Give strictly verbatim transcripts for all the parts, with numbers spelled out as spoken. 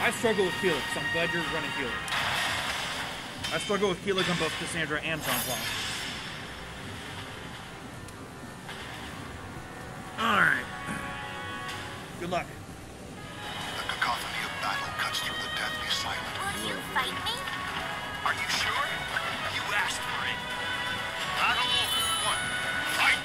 I struggle with Kilik, so I'm glad you're running Kilik. I struggle with Kilik on both Cassandra and Jean-Claude. Alright. Good luck. The cacophony of battle cuts through the deathly silence. Will you fight me? Are you sure? You asked for it. Battle one. Fight!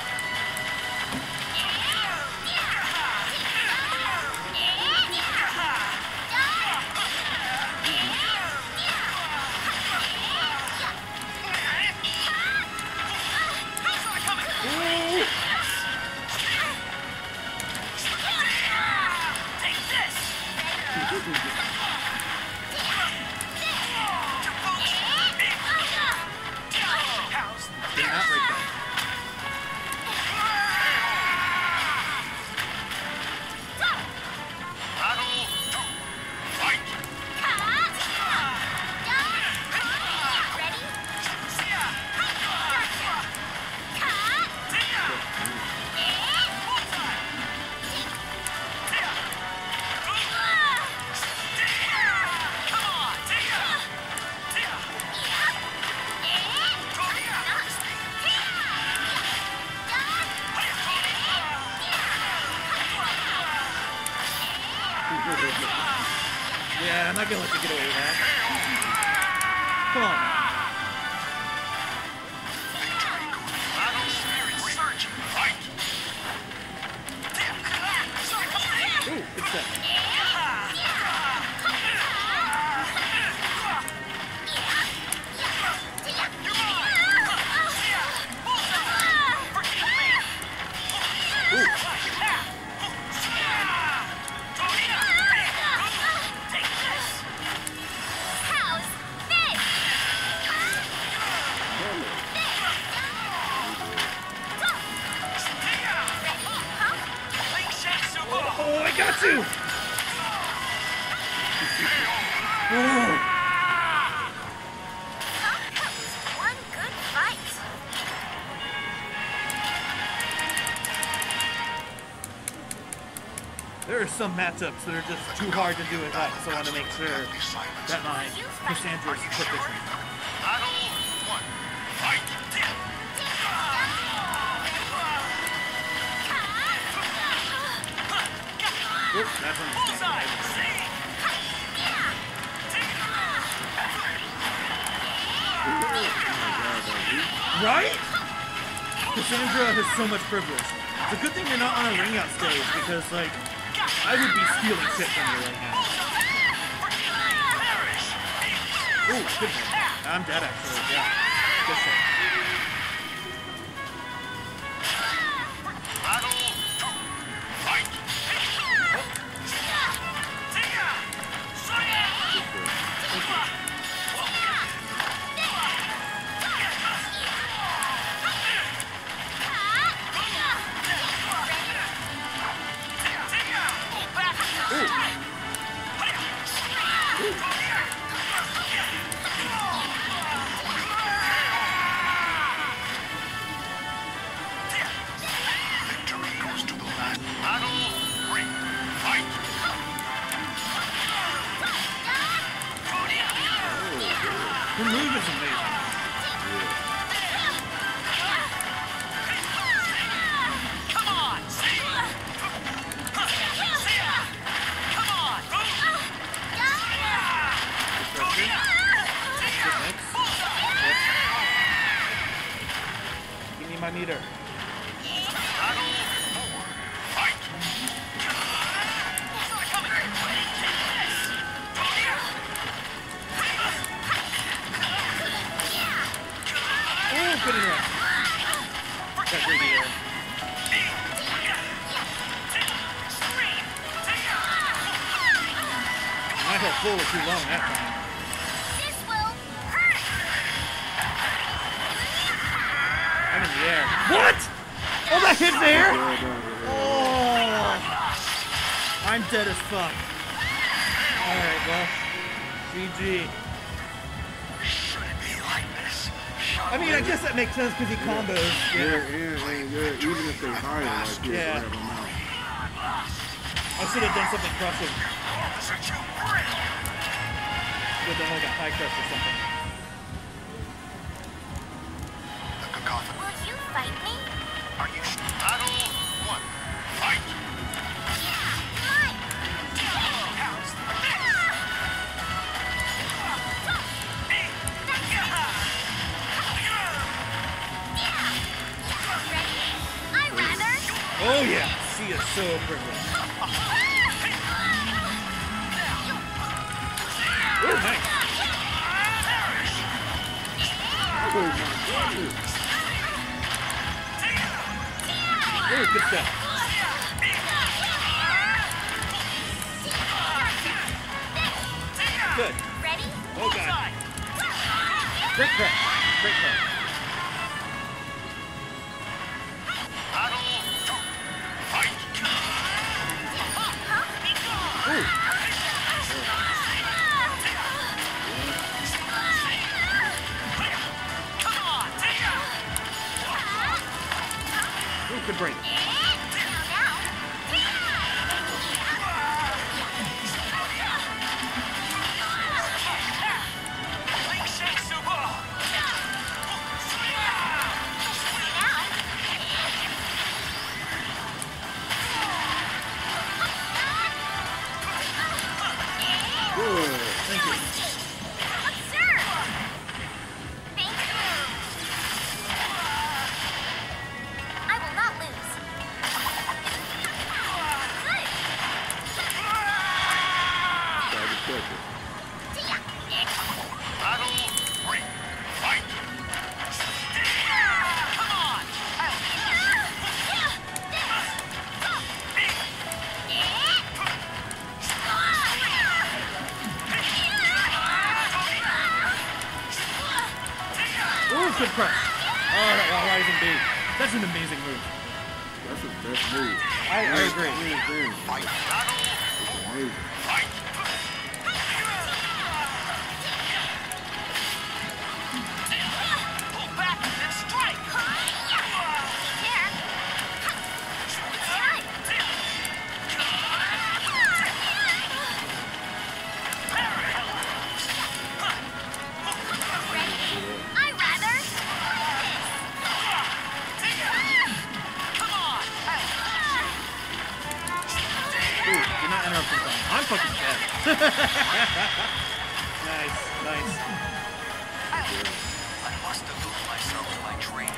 Yeah, I'm not gonna let you get away with that. Come on. Ooh, good set. Oh, I got you! Oh. One good fight. There are some matchups that are just too hard to do at once, so I want to make sure that my Cassandra's proficient. Battle one. Fight! Oops, that's understandable. Right? Cassandra has so much privilege. It's a good thing you're not on a ring out stage because, like, I would be stealing shit from you right now. Ooh, good one. I'm dead, actually. Yeah. Good shit. Her move is amazing. Come on, see? Come on. Give me my meter. Good enough. Got greedy there. I held full too long that time. This will hurt. I'm in the air. What? Oh, that hit there? Oh. I'm dead as fuck. Alright, well. G G. I mean, I guess that makes sense because he combos. Yeah, yeah, yeah, yeah, even if they're higher, like, yeah. grab them out. I should have done something crushing. Set you free. Should have done like a high crush or something. The cacophony. Will you fight me? Are you sure? Battle one. Fight. Oh yeah, she is so privileged. Oh, nice. Oh, good stuff. Good. Ready? Oh god. Great crack. Great crack. Good break. Thank you. Good crush. Oh, that while rising B. That's an amazing move. That's a best move. I, I agree. Fight. It's amazing. Fight. Pull back and strike. I'm fucking dead. Nice, nice. I must delude myself to my dream.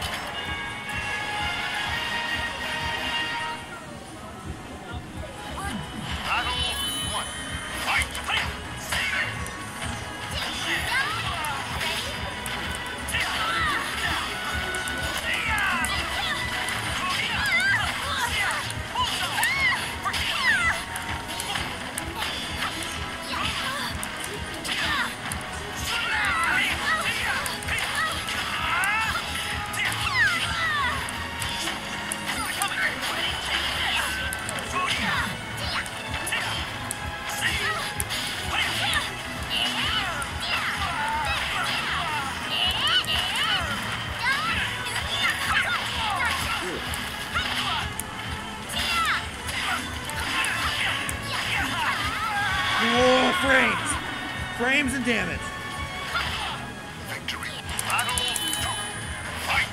Battle one. Fight. Whoa, frames! Frames and damage. Victory. Battle two. Fight.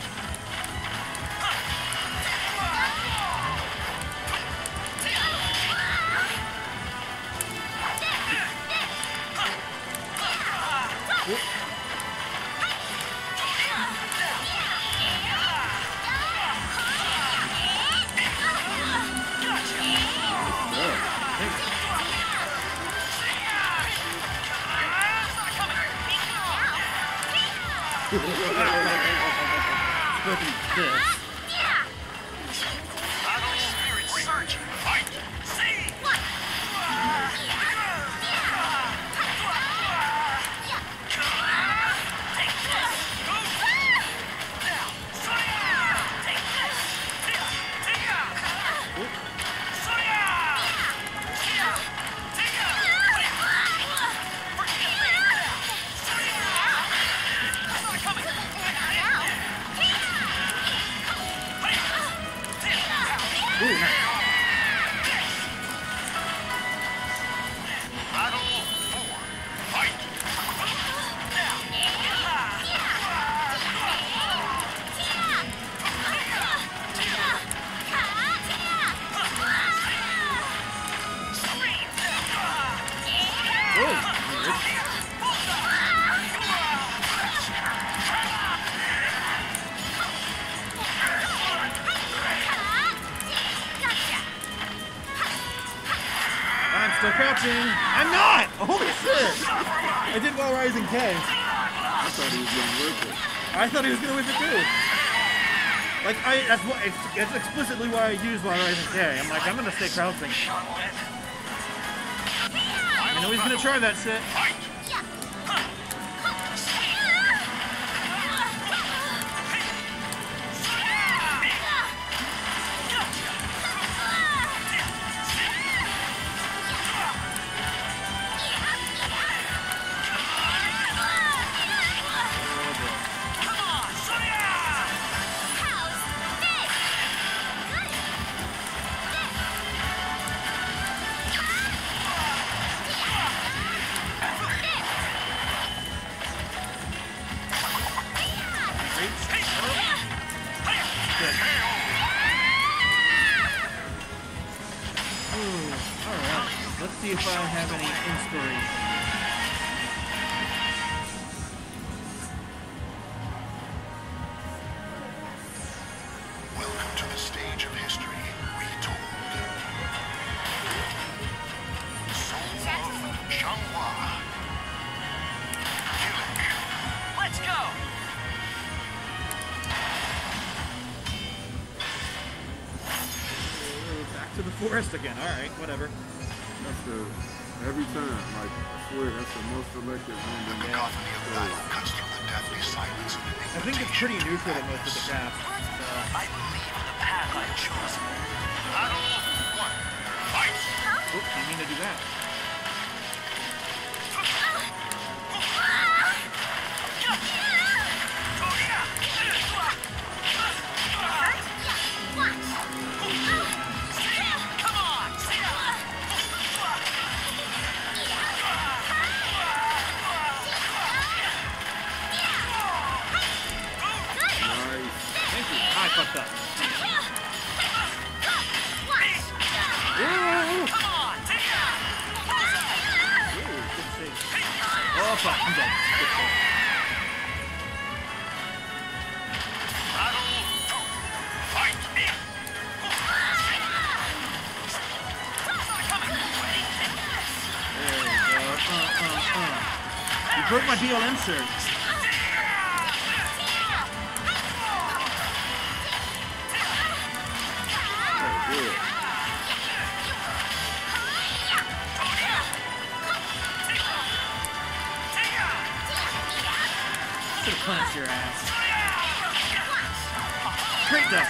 This. Battle spirit surge. Fight. See. Take this. Now. Take this. still crouching. I'm not! Holy shit! I did while rising K. I thought he was gonna whip it. I thought he was gonna whip it too. Like, I, that's what, it's, it's explicitly what I use while rising K. I'm like, I'm gonna stay crouching. I know he's gonna try that shit. See if I have any inspiration. Welcome to the stage of history retold. Soul of Xianghua. Kilik. Let's go! Back to the forest again. Alright, whatever. That's the, every time, like, I swear, that's the most selective one. The cacophony of battle cuts through the deathly silence of the I think it's pretty neutral to most of the cast. So. I believe in the path I've chosen. Battle one. Fight! Oops, didn't mean to do that. I fucked up. Oh fuck, I'm dead. Good shit. There we go. Uh, uh, uh. You broke my B L M shirt. Punch your ass. Great duck.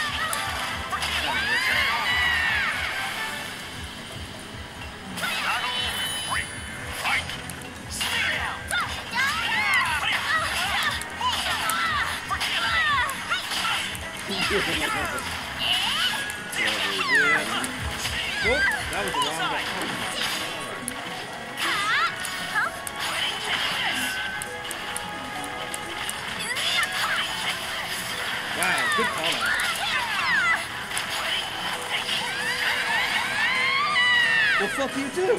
Oh, that was a long back. Wow, good call out. Well, fuck you too.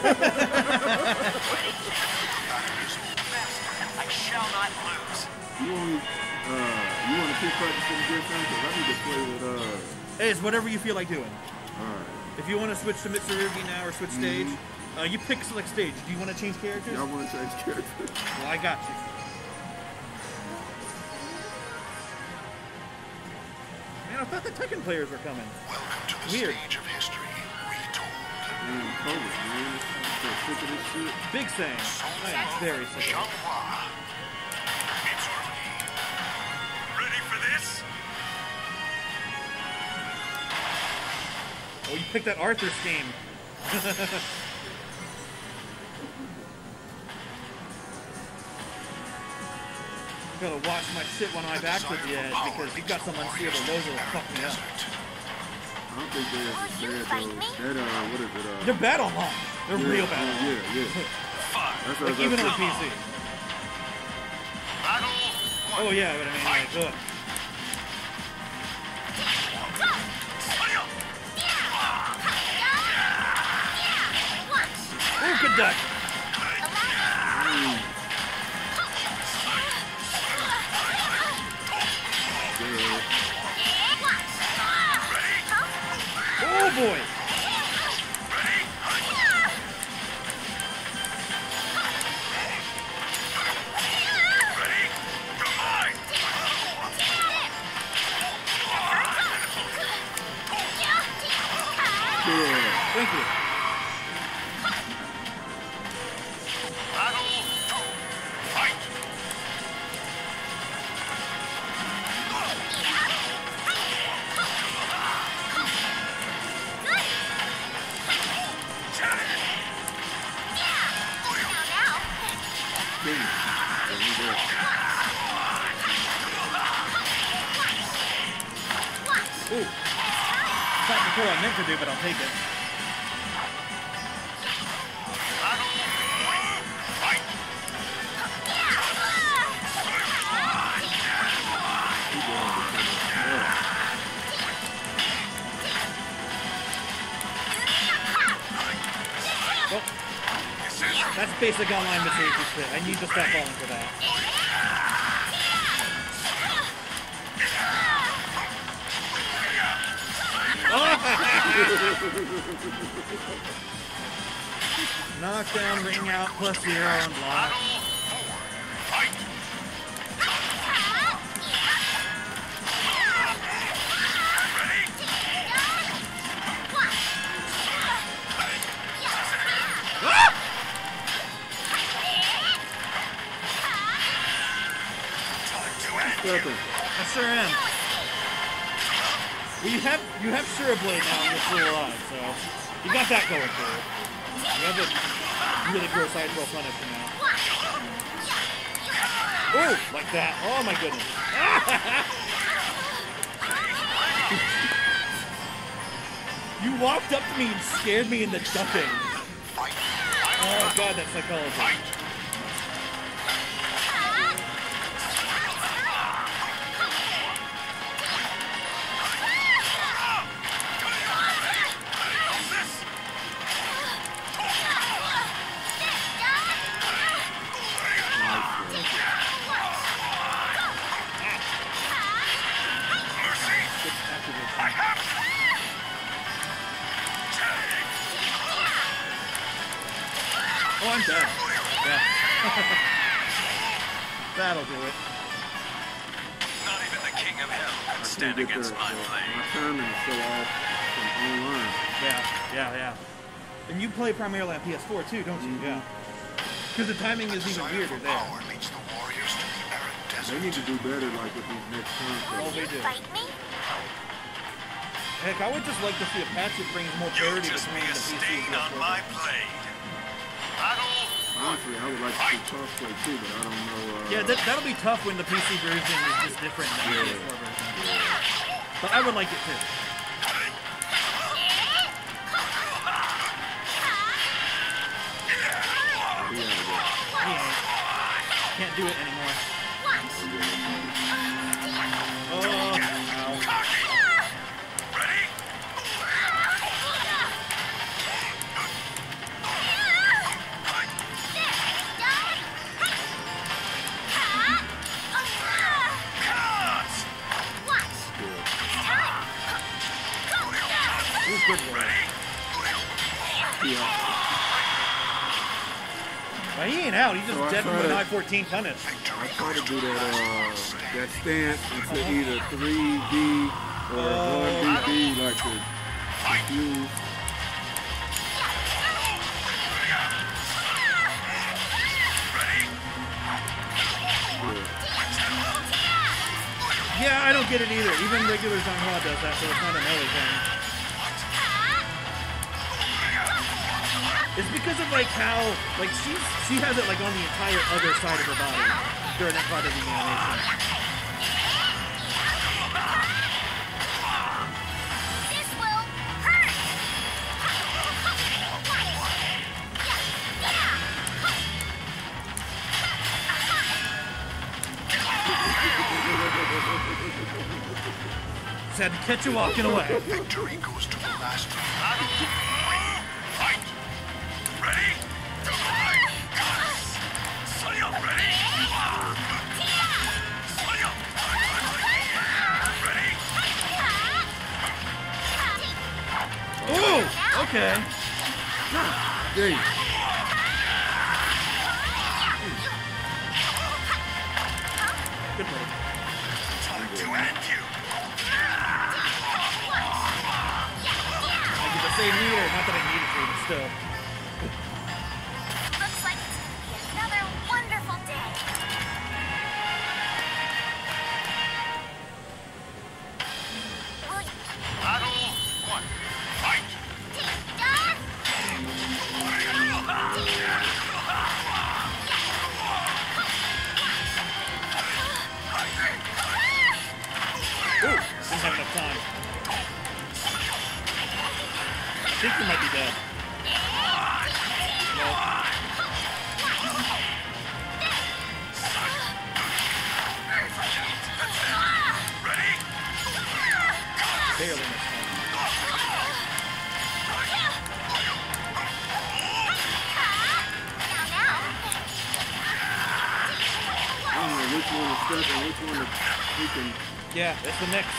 I shall not lose. You want, uh, you want to keep practicing this thing? Because I need to play with, uh... Hey, it's whatever you feel like doing. Alright. If you want to switch to Mitsu now or switch stage, mm-hmm. uh, you pick select stage. Do you want to change characters? Yeah, I want to change characters. Well, I got you. Man, I thought the Tekken players were coming. Welcome to the Weird. stage of history retold. Man, COVID, man. I'm so sick of this shit. Big thing. I am very sick of it. Mitsu. Ready for this? Oh, you picked that Arthur scheme. Gotta watch my shit when I back with the edge because you've got some unseeable logo that fuck me up. I don't think they ever said though. That, uh, what is it? Uh, They're battle long. They're yeah, real battle long. Yeah, yeah. That's like even on P C. Oh yeah, but I mean like, ugh. Oh, good duck. Mm. Oh boy. Thank you. Battle two. Fight. Ooh. Not before I meant to do, but I'll take it. Oh. That's basic online mistake shit. I need to stop falling for that. Knockdown, ring out, plus zero, and block. I sure am. Well, you have you have Sure Blade now and you're still alive, so you got that going for you. You have a really gross side roll Punisher now. Oh, like that. Oh my goodness. You walked up to me and scared me into ducking. Oh god, that psychology. Oh, I'm done. Yeah. That'll do it. Not even the king of hell can stand against my blade. My timing is so off from online. Yeah, yeah, yeah. And you play primarily on P S four too, don't you? Mm-hmm. Yeah. Because the timing is even weirder there. Power leads the warriors to the arid desert. They need to do better, like with these next consoles. Oh, they do. Fight me? Heck, I would just like to see a patch that brings more You'll parity just be between a the P C stain and on P S four. my blade. Battle. Honestly, I would like to see crossplay too, but I don't know. Uh, Yeah, that, that'll be tough when the P C version is just different than the P S four version. But I would like it too. He ain't. Can't do it anymore. Oh, ow. Ready? Ooh, good boy. Yeah. Well, he ain't out. He just So I dead from tried an to- I fourteen punish. I try to do that uh, that stance into either three D or one D D, like to confuse. Yeah, I don't get it either. Even regular Zhanghua does that, so it's not another thing. It's because of like how, like she's she has it like on the entire other side of her body during that part of the animation. This will hurt! Just had to catch you walking away. Victory goes to the last. Battle. Fight. Ready? Sunny up. Ready? Sunny up. Ready? Ooh, okay. Dang. Good play. Time to end you. I get to say say meter. Not that I needed to, but still. Looks like it's gonna be another wonderful day. Will you... Battle one. Fight! Dad? Ooh, didn't have enough time. I think you might be dead. No. Ready? Barely enough time. Now, now. I don't know which one to step and which one to freaking. Yeah, it's the mix.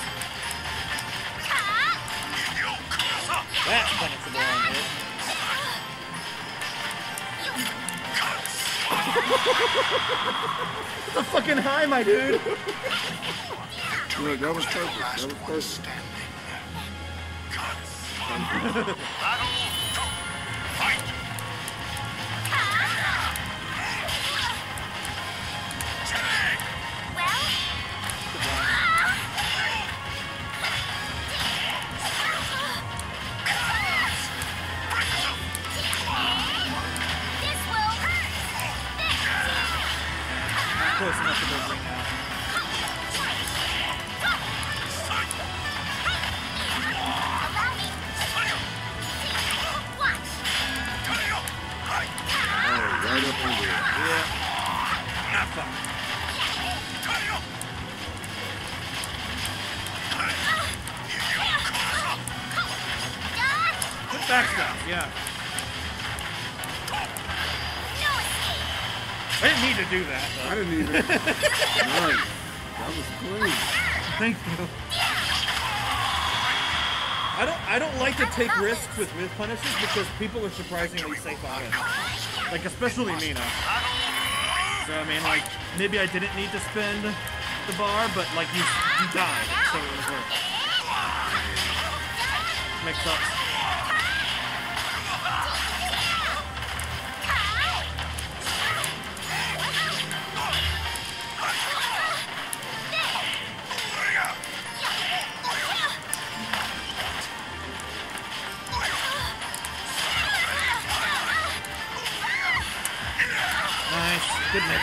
That's punishable on this. It's a fucking high, my dude. Look, that was perfect. That was perfect. Battle two. Fight! Well? This will hurt. Close enough to go right now. Allow me. Watch. Oh, right up under it. Yeah. Ah, fuck. Good back stuff, yeah. No escape. I didn't need to do that, I though. didn't even. Nice. That was clean. Thank you. I don't I don't like to take risks with myth punishes because people are surprisingly safe on it. Like, especially Mina. So, I mean, like, maybe I didn't need to spend the bar, but, like, you, you died, so it was worth it. Makes sense. Nice. Good mix.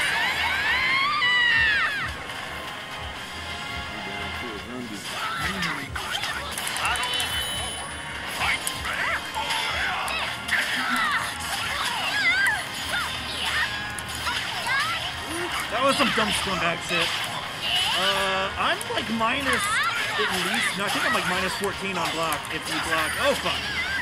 That was some dumb scumbag shit. Uh, I'm like minus at least, no, I think I'm like minus fourteen on block if you block, oh fuck.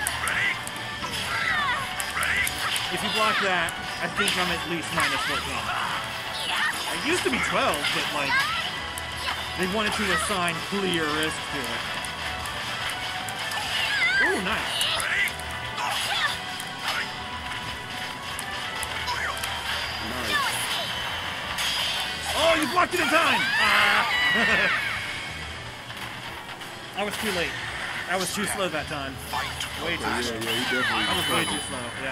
If you block that, I think I'm at least minus fourteen. It used to be twelve, but like, they wanted to assign clear risk to it. Ooh, nice. Oh, you blocked it in time! Ah. I was too late. I was too slow that time. Way too Yeah, slow. yeah, he definitely. I was way too slow, yeah.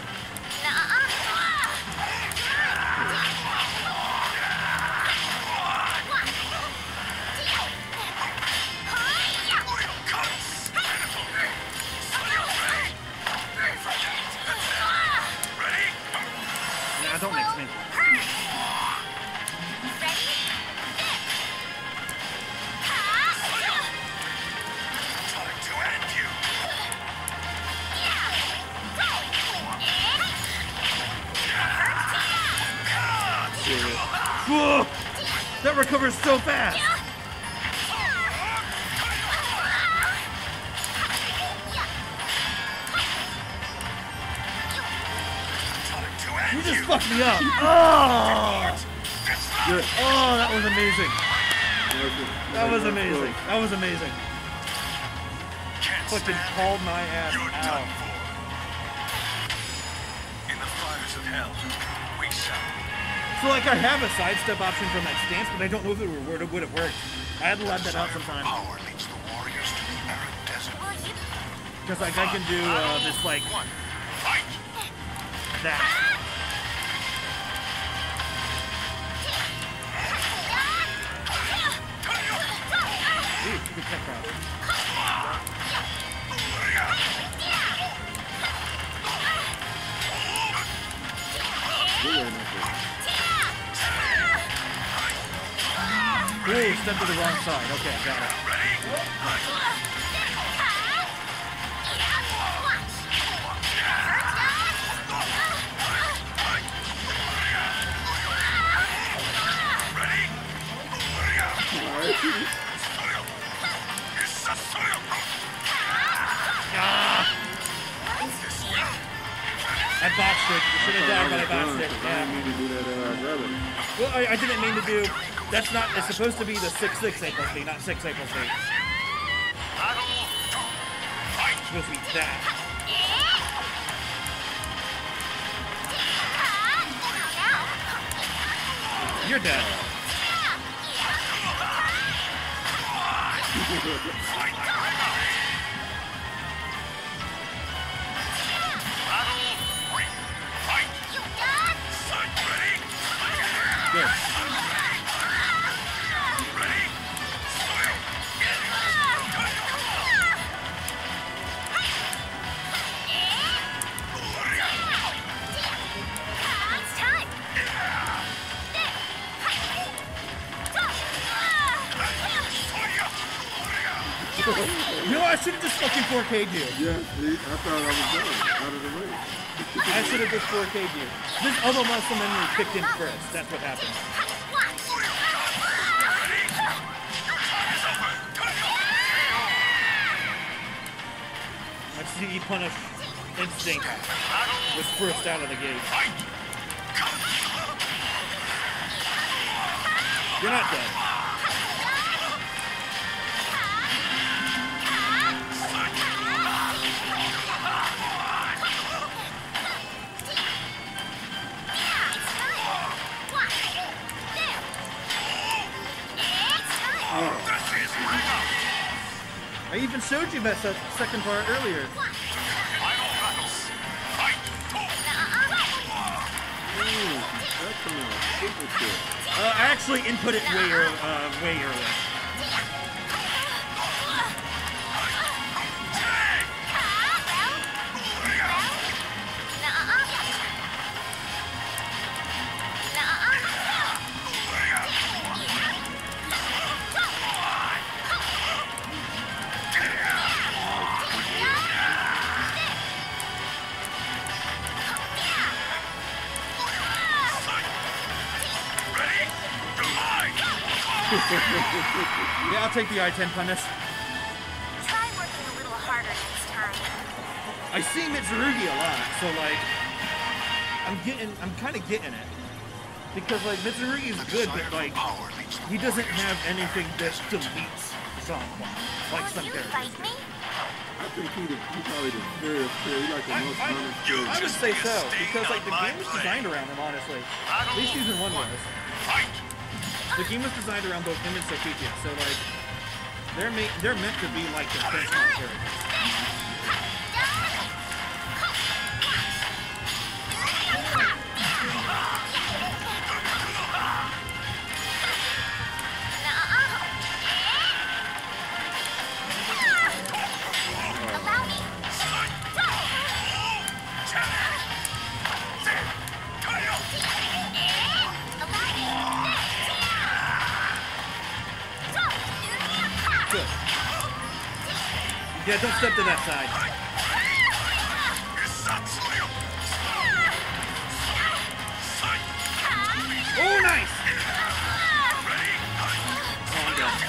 Nah, don't mix me. Whoa! That recovers so fast! You just fucked me up! Oh! Good. Oh, that was amazing! That was Nice. amazing! That was amazing! Fucking called my ass You're done out. for. In the fires of hell, we shall. So, like, I have a sidestep option from that stance, but I don't know if it would have, would have worked. I had to let that out sometime. Power leads the warriors to the arid desert. Will you Because like I can do uh, this like that. Ooh, good tech crowd. Ooh, step to the wrong side. Okay, got it. Ah! I botched it. You should have died, but I botched it. I Yeah. didn't mean to do that uh, earlier. Well, I, I didn't mean to do. That's not. It's supposed to be the six six A plus B, not six A plus B. It's supposed to be that. You're dead. Good. You know, I should have just fucking four K'd you. Yeah, see, I thought I was done out of the way. I should have just four K'd you. This other muscle memory kicked in first. That's what happened. Let's see you punish Instinct was first out of the gate. You're not dead. I even showed you that second part earlier. Ooh, that's a super cool. Uh, I actually input it way, early, uh, way early. Yeah, I'll take the I ten punish. Try working a little harder next time. I see Mitsurugi a lot, so like, I'm getting, I'm kind of getting it. Because like, Mitsurugi is good, but like, he doesn't have anything that deletes Zanghua, like Will some you characters. fight me? I think he, the, he probably the very fair. He like the most honest player. I would say so, because like, the game was designed around him, honestly. At least season one was. The game was designed around both him and Sofitia, so like, they're, ma they're meant to be like the benchmark characters. Allow me. Good. Yeah, don't step to that side. Oh, nice! Oh, I'm dead.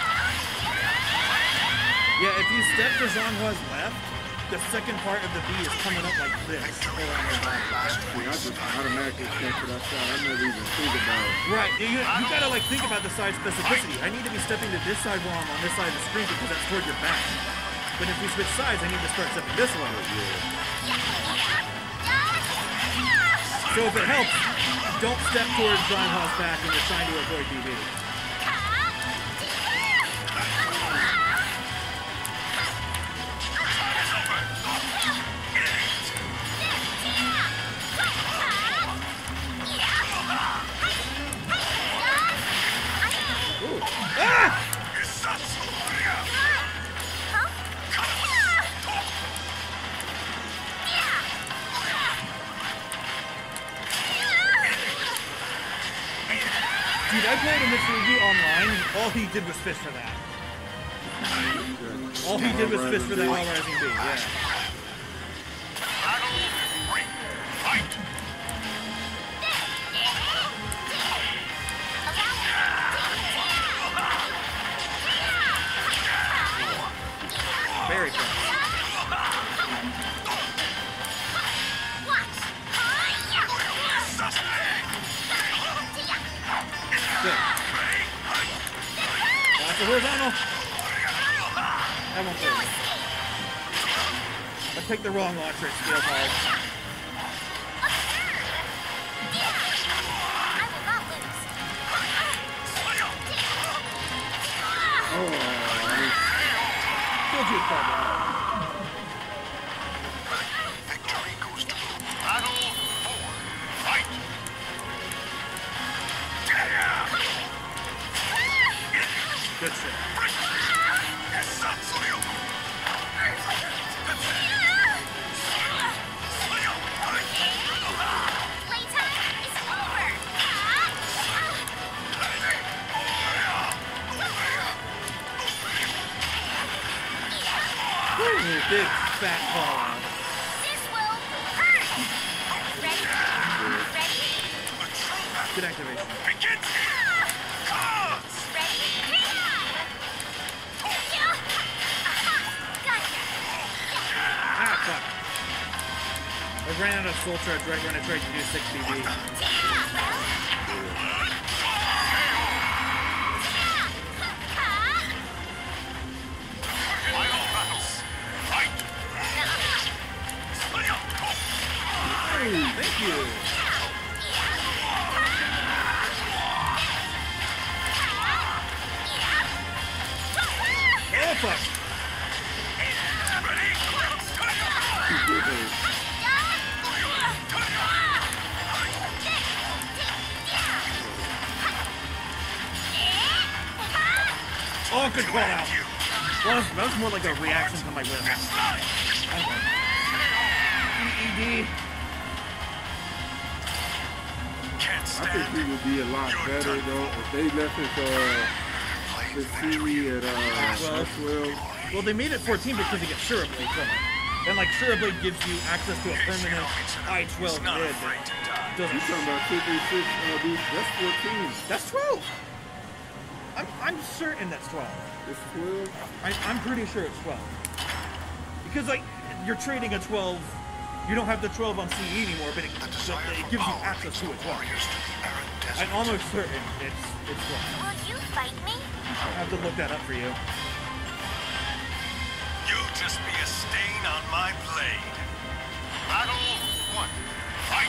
Yeah, if you step to Zhonghua's left, the second part of the V is coming up like this. See, I just automatically step to that side. I never even think about it. Right, you, you gotta like think about the side specificity. I need to be stepping to this side while I'm on this side of the screen because that's toward your back. But if we switch sides, I need to start stepping this way. So if it helps, don't step towards Zhonghua's back when you're trying to avoid B B. Dude, I played a Mitsu online. All he did was fist for that. All he did was fist for that while rising B. Yeah. Very fast. Good. That's a horizontal. That won't do. I picked the wrong launcher. It's still hard. Oh, Killed you, Pablo. Victory goes to battle four. Fight! Good shit. Big fat ball out. This will hurt. Ready? Ready? Good activation. Begins here! Cards! Ready? Gotcha. Ah, fuck. I ran out of soul charge right when I tried to do six B B. Thank you. Oh, fuck. Oh, good call out. Well, that was more like a reaction to my whip. E E D. I think he would be a lot better though if they left his uh his C D at uh twelve. Well, they made it fourteen because you get Shura Blade from it. And like Shura Blade gives you access to a permanent I twelve grid that doesn't. You talking about fifty-six? Uh, dude, that's fourteen. That's twelve. I'm I'm certain that's twelve. It's twelve. I, I'm pretty sure it's twelve. Because like you're trading a twelve. You don't have the twelve on C E anymore, but it, it gives you access to a twelve. I'm almost certain it's it's twelve. Will you fight me? I have to look that up for you. You'll just be a stain on my blade. Battle one. Fight!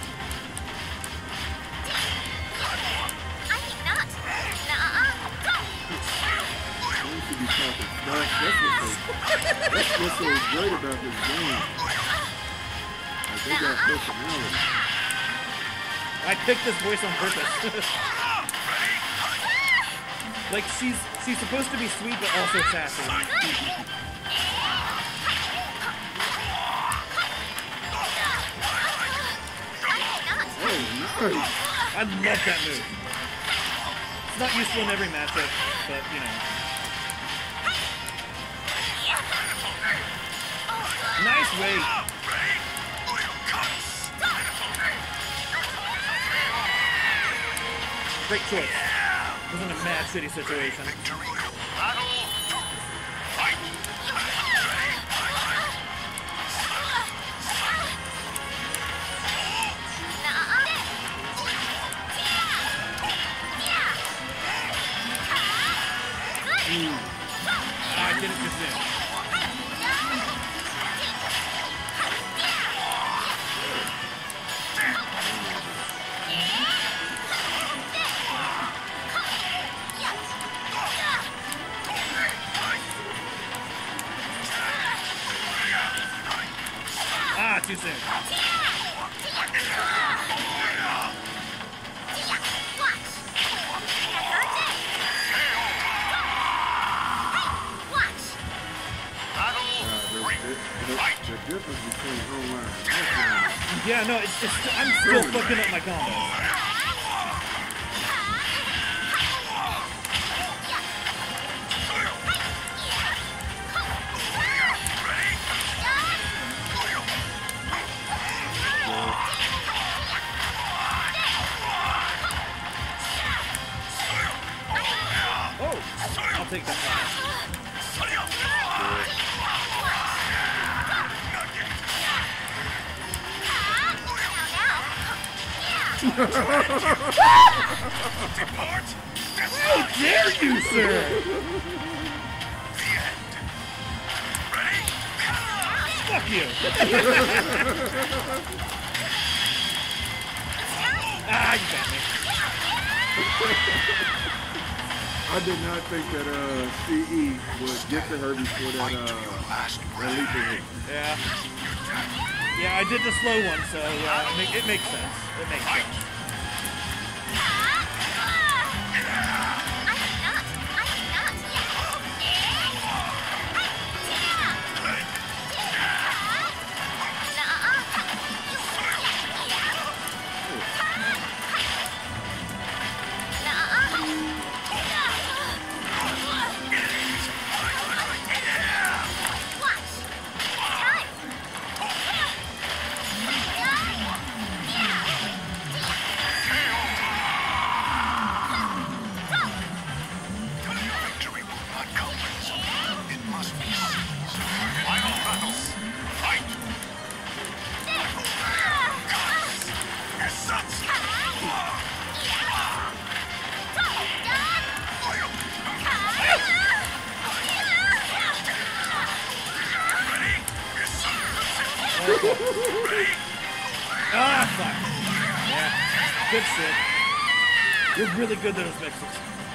I think not. Nuh-uh. Go! You should be talking stuff. That's what's so, that's what's so great about this game. Like, they got personality. I picked this voice on purpose. Like she's she's supposed to be sweet but also sassy. Oh, nice. I love that move. It's not useful in every matchup, but you know. Nice weight. Great choice. Was in a mad shitty situation. Ooh. I did it just in. Ah, too soon. The difference between online and offline. Yeah, no, it's just I'm still fucking up my combo. Depart. How dare you, sir? The end. Ready? Fuck you. Ah, you got me. I did not think that uh, C E would get to her before that uh, that leaping hit. Yeah. Yeah, I did the slow one, so uh, it, make, it makes sense. It makes sense. Ah, fuck. Yeah. Good shit. You're really good at those mixes.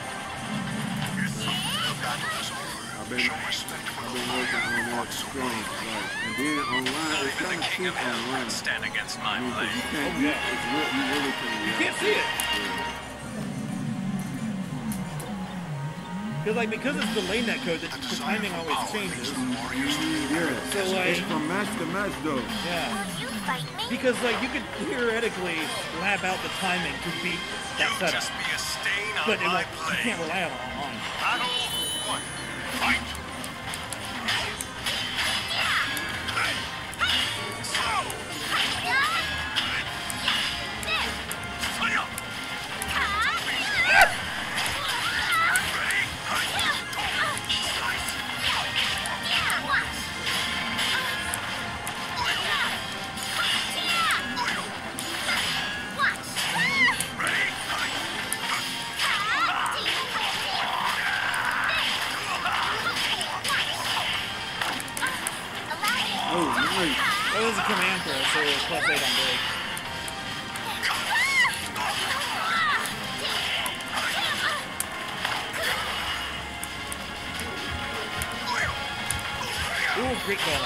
I've been, I've been working on that strong, like, and then online, it's kind of cheap online. Stand against I my mean, 'cause you blade. can't, Oh, you, yeah. it's real, you really can. You can't see it. Because like because it's the lane net code, the, the timing always changes. Yeah. So like It's from match to match though. yeah. You fight me? Because like you could theoretically lap out the timing to beat that You setup. just be a stain on But it my won't, you blade. can't rely on it online. Battle one. Fight. Slow. Fire. Oh, nice. Oh, there's a command throw, so it's plus eight on break. Ooh, great call.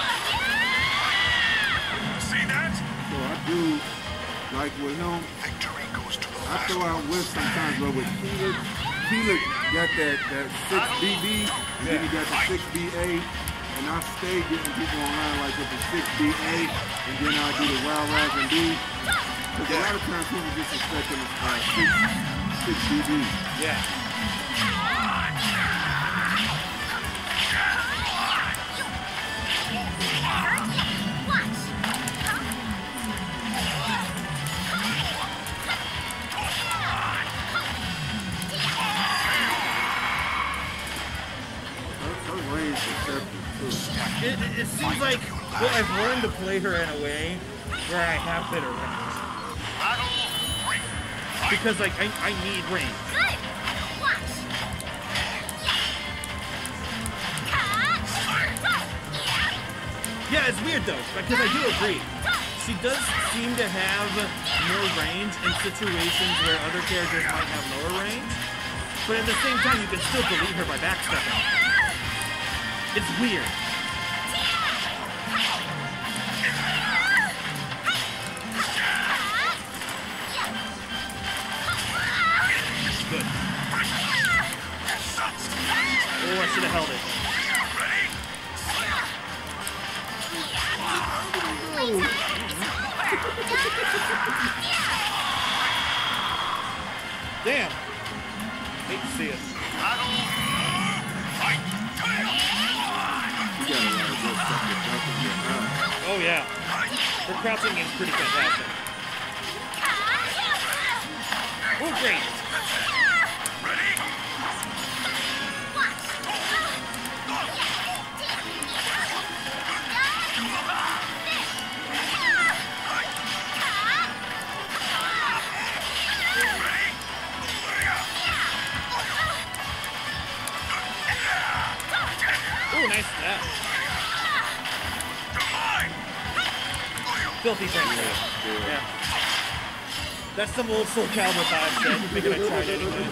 See that? So I do, like with him, Victory goes to the I last throw out whips sometimes, but with Kilik, Kilik got that, that six B B, and then he got the six B A, and I stay getting people online like with the six B A, and then I do the wild rise and B. Because a lot of times people just expect them uh, six, six B B. Yeah. Her range is deceptive too. It, it, it seems like, well, I've learned to play her in a way where I have better range. battle three. Because, like, I, I need range. Good. Watch. Yeah, it's weird, though, because I do agree. She does seem to have more range in situations where other characters might have lower range. But at the same time, you can still delete her by backstepping. It's weird. Good. Oh, I should have held it. Damn. Hate to see it. Battle. Fight. You got a lot of good stuff to drop on your eye. Oh, yeah. Her crouching is pretty fantastic. Oh, great. Ready? filthy thing. Yeah. Yeah. That's some old Soul Calibur five shit. Figured I tried it anyways.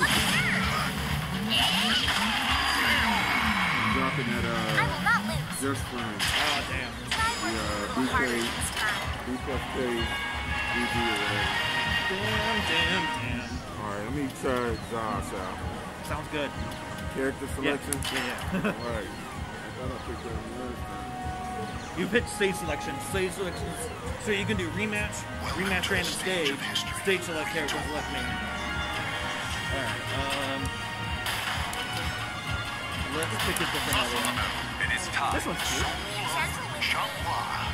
Dropping that, I will uh, not lose. just friends. Oh, damn. Try The, working a uh, little harder B K, this time. B F K, B G or whatever. Damn, damn, damn. Alright, let me try Zos out. Sounds good. Character selection? Yeah, yeah. Alright. I thought I picked that one last time. You pick stage selection. Stage selection. So you can do rematch, rematch random stage, stage select character, select me. Alright, um... let's pick a different other one. It is time. This one's cute. Gentle with me.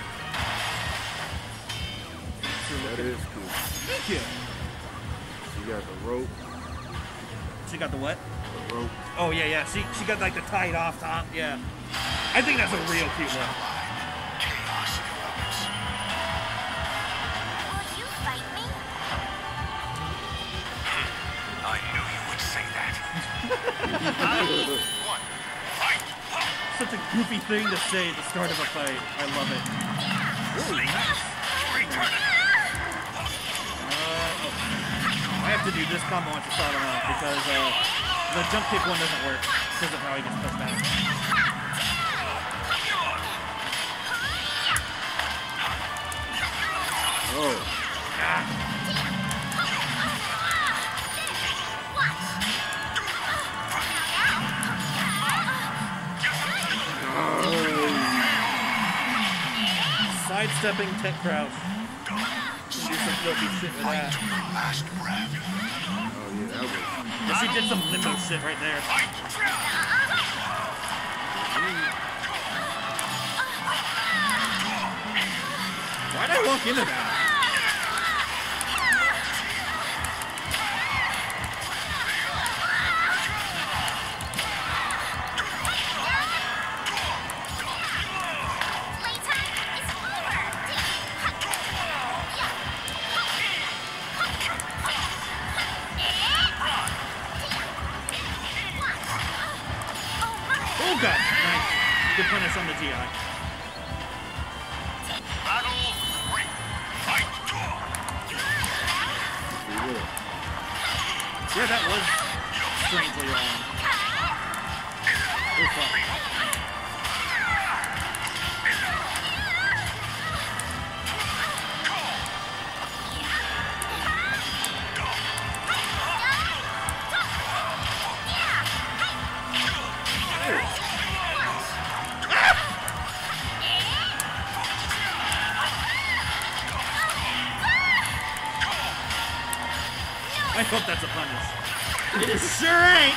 That is cool. Thank you. She got the rope. She got the what? The rope. Oh yeah, yeah. She she got like the tied off top. Yeah. I think that's a real cute one. Chaos erupts. Will you fight me? I knew you would say that. Battle one. Fight. Such a goofy thing to say at the start of a fight. I love it. Ooh, nice. Return. Uh, oh. I have to do this combo once to start him out because uh, the jump kick one doesn't work because of how he gets pushed back. Oh. Ah. Sidestepping tech crouch. Do some filthy shit with that. Last breath. Oh yeah, that was. Yeah, she did some limbo shit right there. Why'd I walk into that? Oh god, nice. Good punish on the T I. Battle three. Fight. Yeah, that was strangely wrong. Oh fuck. I hope that's a punish. It sure ain't.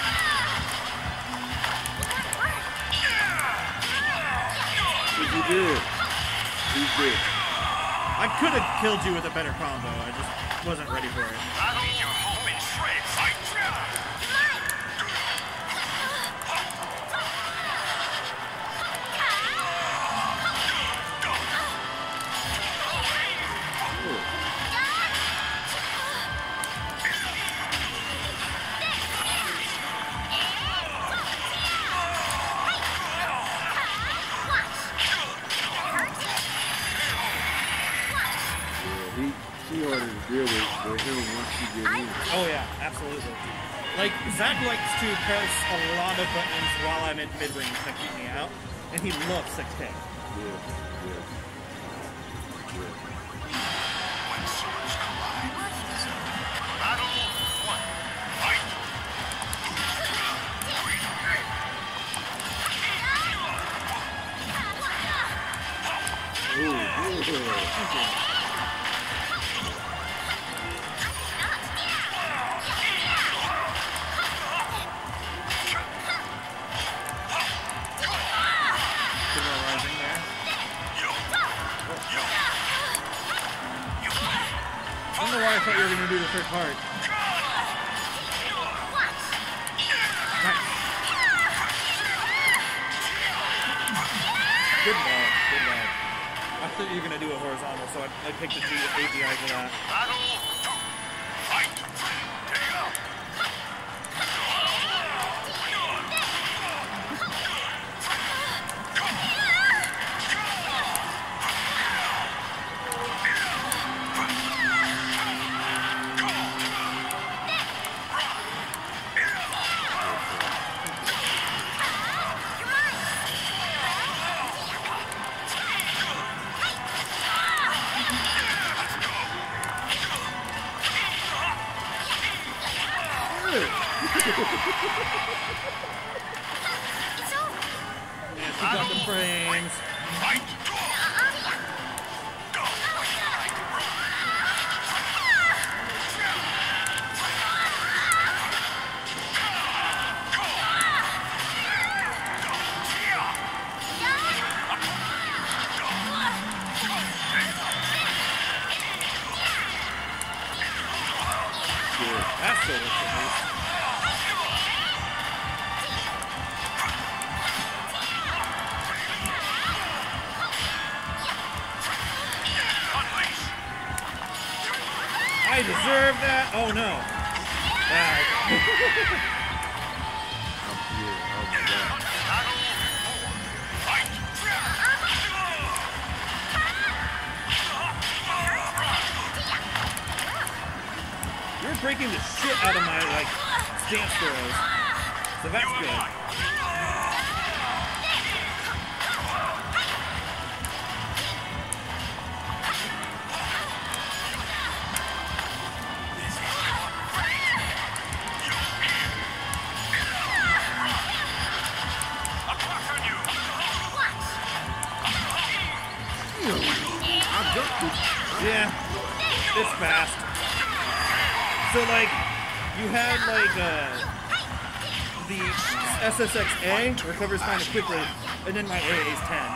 What you did? You did. I could have killed you with a better combo. I just wasn't ready for it. Battle your home in shreds. Fight. She ordered to deal with, with him once you get in. Oh yeah, absolutely. Like, Zach likes to press a lot of buttons while I'm in mid-range to keep me out, and he loves six K. Yeah, yeah. Yeah. When swords collide. Battle one. Fight. Ooh, ooh. I don't know why I thought you were going to do the third part. Nice. Good ball. Good ball. I thought you were going to do a horizontal, so I, I picked the G A P I for that. Battle two. Fight. Take out. It's over. Yeah, she got them frames. That's so nice. I deserve that. Oh no. Ah. You're breaking the shit out of my like stance throws, so that's good. Yeah, it's fast. So like, you had like uh, the S S X A recovers kind of quickly, and then my A A is ten.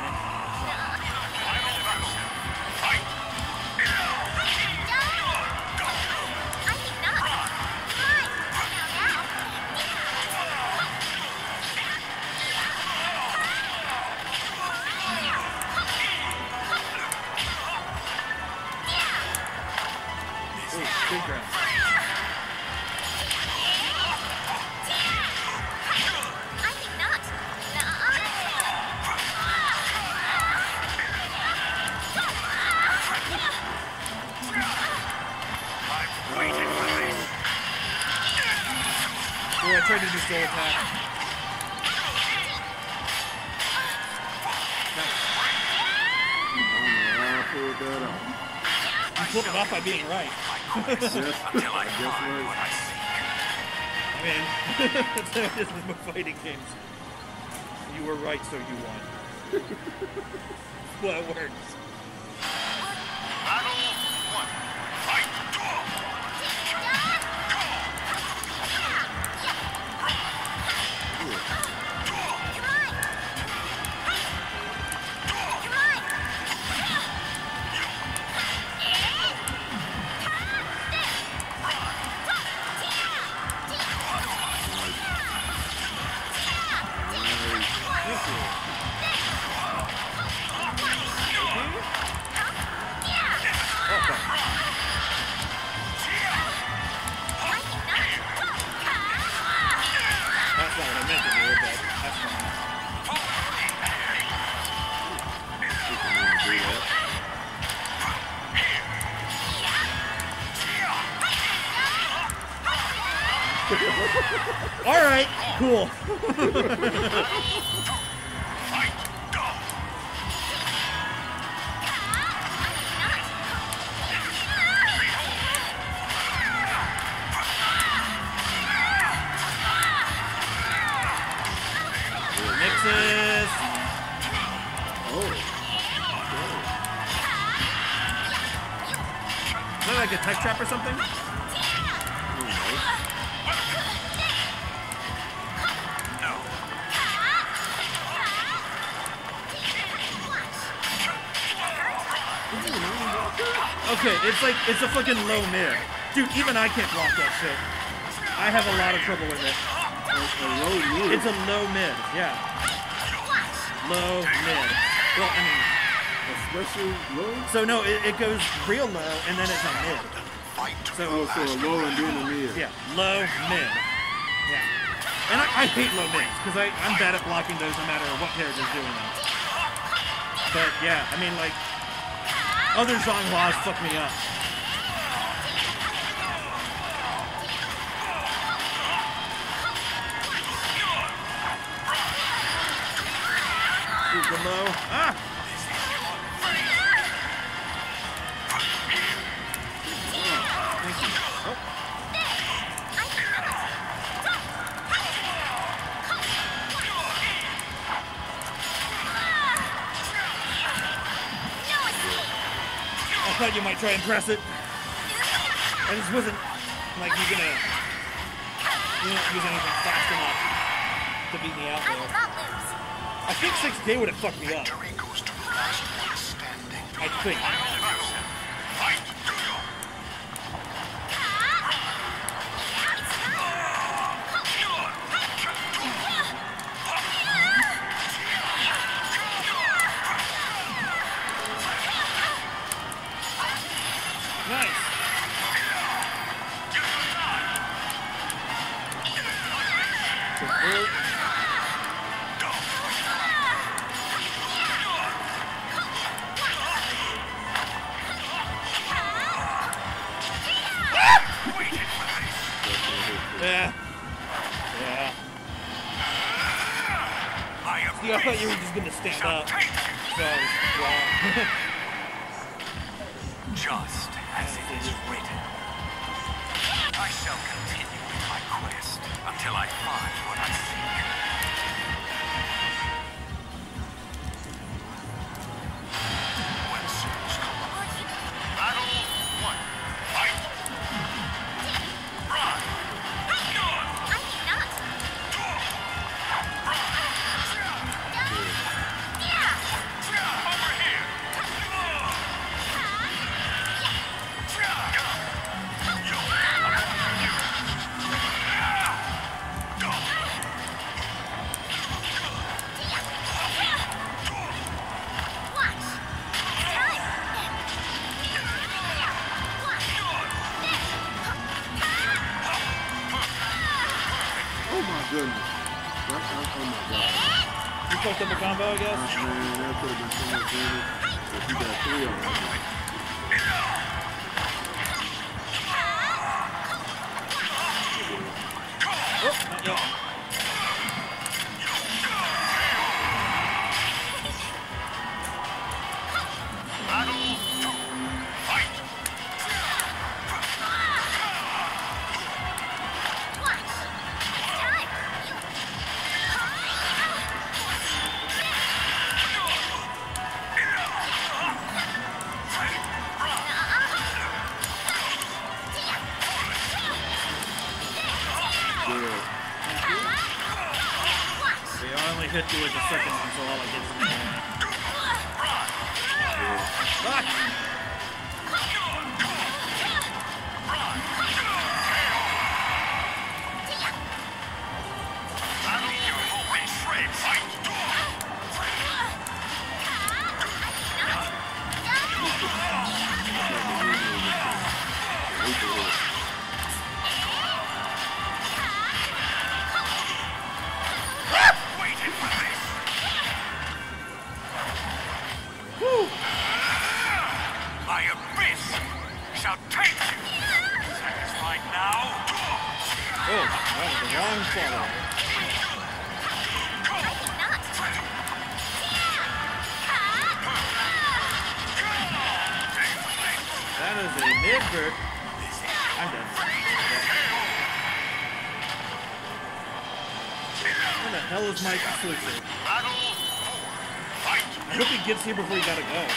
Big ground. Oh, I tried to do slow attack. I pulled that off. You pulled it off by being right. Yes, I guess right. I mean, that's how it is with fighting games. You were right, so you won. Well, it works. Battle one. Fight. All right, cool. Mixes. Oh. Is that like a tech trap or something? Okay, it's like, it's a fucking low mid. Dude, even I can't block that shit. I have a lot of trouble with it. A, a low mid. It's a low mid, yeah. Low mid. Well, I mean... A special low? So no, it, it goes real low, and then it's a mid. So, oh, so a low and then a mid. Yeah, low, mid. Yeah. And I, I hate low mids, because I'm bad at blocking those no matter what character's doing them. But yeah, I mean like... Other Zhonghwas fuck me up. Super low. Ah! Thank you. Oh. thought you might try and press it. I just wasn't like you're gonna you don't use anything fast enough to beat me out I will there. not lose. I think six K would have fucked me up. Victory goes to the last one standing. I think. Fight! Nice. Good. Yeah. Yeah. See, I thought you were just gonna stand up. So I was wrong. Just as it is written. I shall continue with my quest until I find what I seek. When souls collide. Battle one. Fight! Run! Gun! I cannot. Over here! Oh my goodness. That, that, oh my god. You fucked up the combo, I guess? Uh, man, that could have been so much damage. If you got three of them. Oh, not yet. Battle two. Fight! See, I only hit you with the second one, so all I get is the hand. Fuck! Battle your holy shreds. Fight! Waited for this. Woo! My abyss shall take you. Satisfied now? Oh, that was the wrong follow. That is a mid-bird. I'm done. Where the hell is my exclusive? Battle four. Fight! I hope he gets here before he gotta go.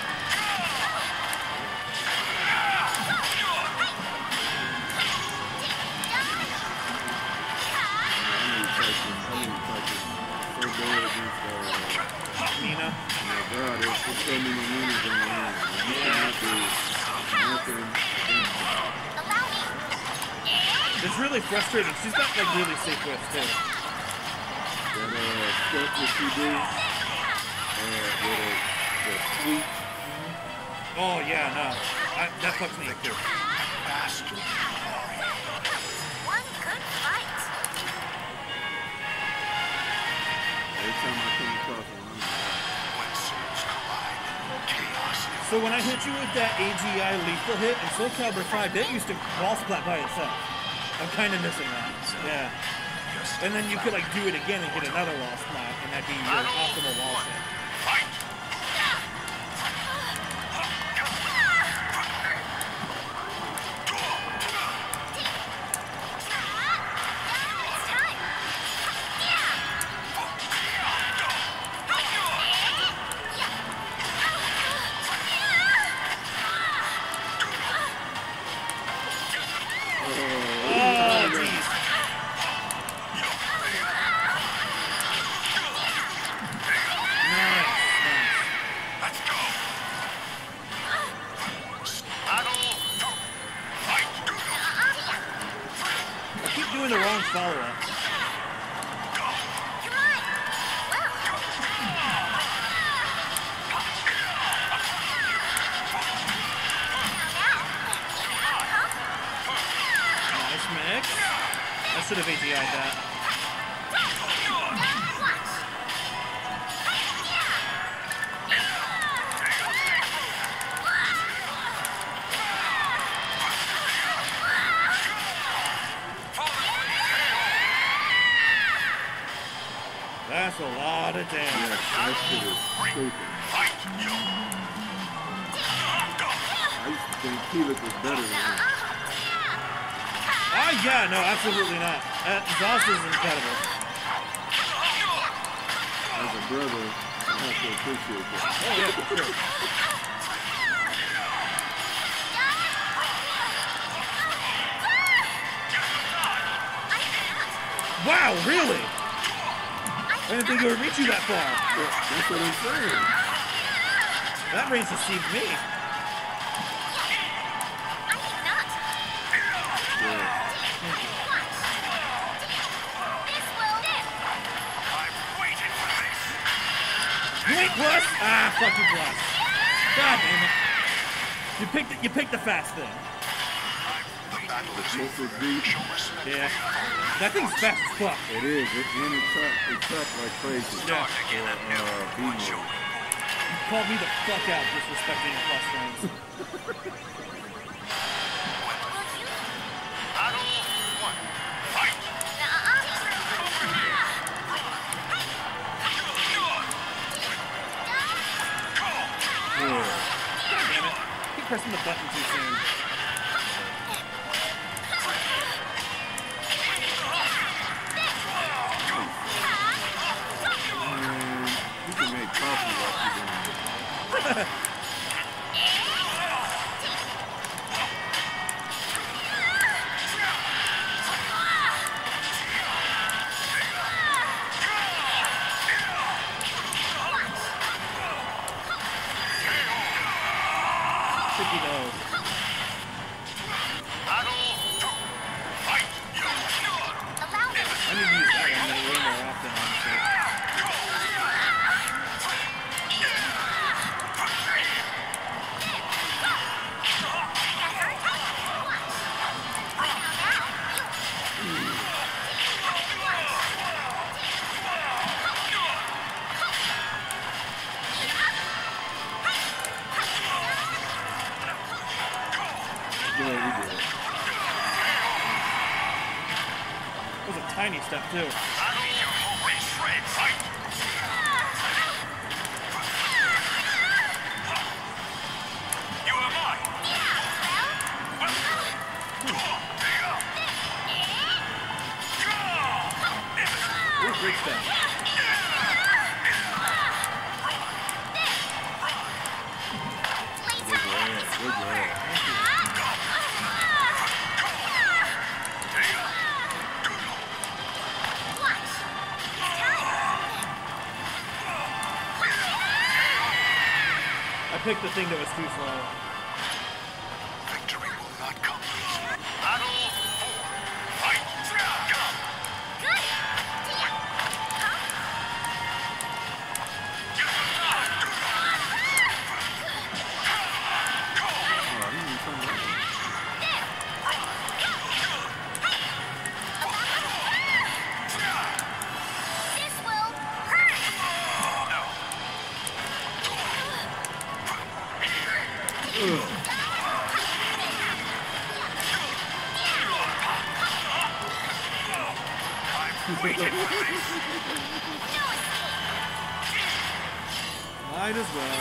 Nina. Oh my god, there's just so many units on the line. You cannot do nothing. It's really frustrating. She's got like really safe whips too. That uh, stuff that you do, uh, with a, the sweep. Oh yeah, no. I, that fucks me up too. One good fight. Every time I come across one, When souls collide, chaos is So when I hit you with that A G I lethal hit in Soul Calibur five, that used to wall splat by itself. I'm kind of missing that. Yeah. And then you could like do it again and get another wall splat, and that'd be your optimal wall set. fight! strong follow-up. Nice mix. I should have A T I'd that. That's a lot of damage. Yeah, that shit is stupid. I used to think Kilik was better than him. Oh, yeah, no, absolutely not. Uh, Zoss is incredible. As a brother, I have to appreciate that. Oh, yeah, for sure. Wow, really? I didn't think it would reach you that far. Yeah, that's what I'm saying. That range deceived me. Yeah. You ain't plus? Ah, fuck you plus. God damn it. You picked it, you picked the fast thing. The closer beat. Yeah. That thing's fast as fuck. It is. It, and it tuck, it tuck like crazy. Yeah. Uh, beat You called me the fuck out disrespecting the plus things. Battle one. Fight! God damn it. Keep pressing the button too soon. Man, you can make coffee while you're doing it. Cookie dough. I need to use that one way more often, honestly. Yeah, we did. That was a tiny step, too. Ooh, great step. Good job. Good job. I picked the thing that was too slow. Victory will not come easy. Battle four. Fight! Go! Oh, he didn't come right. This will hurt. Ugh. Might as well.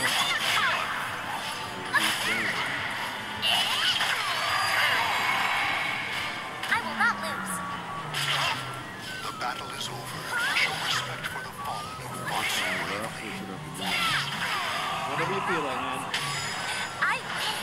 I will not lose. The battle is over. Show respect for the fallen who once I'll switch it up again. Whatever you feel like, man. I win.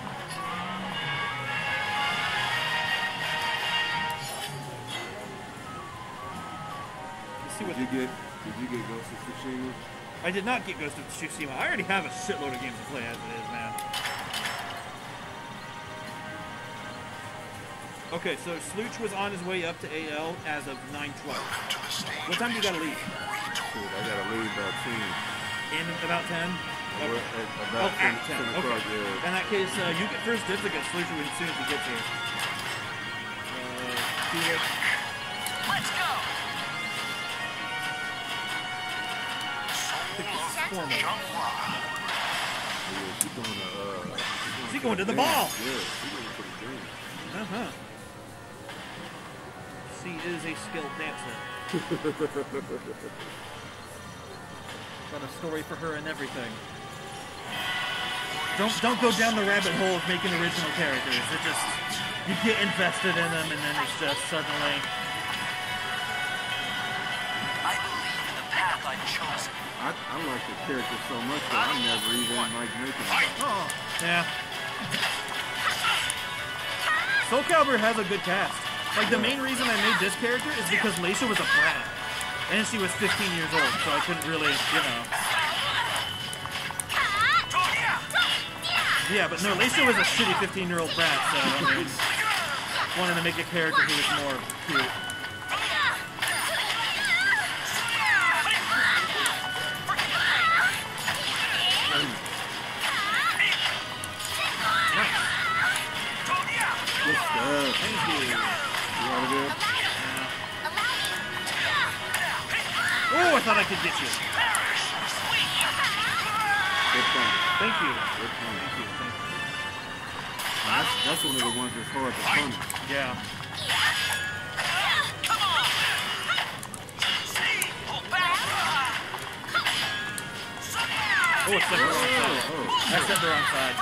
Let's see what Did you get, did you get Ghost of Tsushima? I did not get Ghost of Tsushima. I already have a shitload of games to play as it is, man. Okay, so Slooch was on his way up to A L as of nine twelve. What time do you gotta leave? Dude, I gotta leave about ten. In about ten? Uh, Okay. at Oh, about at ten, ten. ten Okay. o'clock, yeah. In that case, uh, you get first dibs against Slooch as soon as he gets here. Uh, Kilik. Let's go! Formal. Yeah, she's going to, uh... She's going to the game. ball! Yeah, she's going to the game. Uh-huh. She is a skilled dancer. Got a story for her and everything. Don't don't go down the rabbit hole of making original characters. It just you get invested in them and then it's just suddenly. I believe in the path I've chosen. I, I like the character so much that I never even like making it. Oh, yeah. Soul Calibur has a good cast. Like the main reason I made this character is because Leisha was a brat. And she was fifteen years old, so I couldn't really, you know. Yeah, but no, Leisha was a shitty fifteen-year-old brat, so I mean, wanted to make a character who was more cute. Good stuff. Thank you. You want to do it? Oh, I thought I could get you. Good fun. Thank you. Good fun. Thank you. Thank you. That's, that's one of the ones that's hard to punish. Yeah. Come on! See? Pull back! Oh, it's set the wrong side. Oh, oh. That's set the wrong side.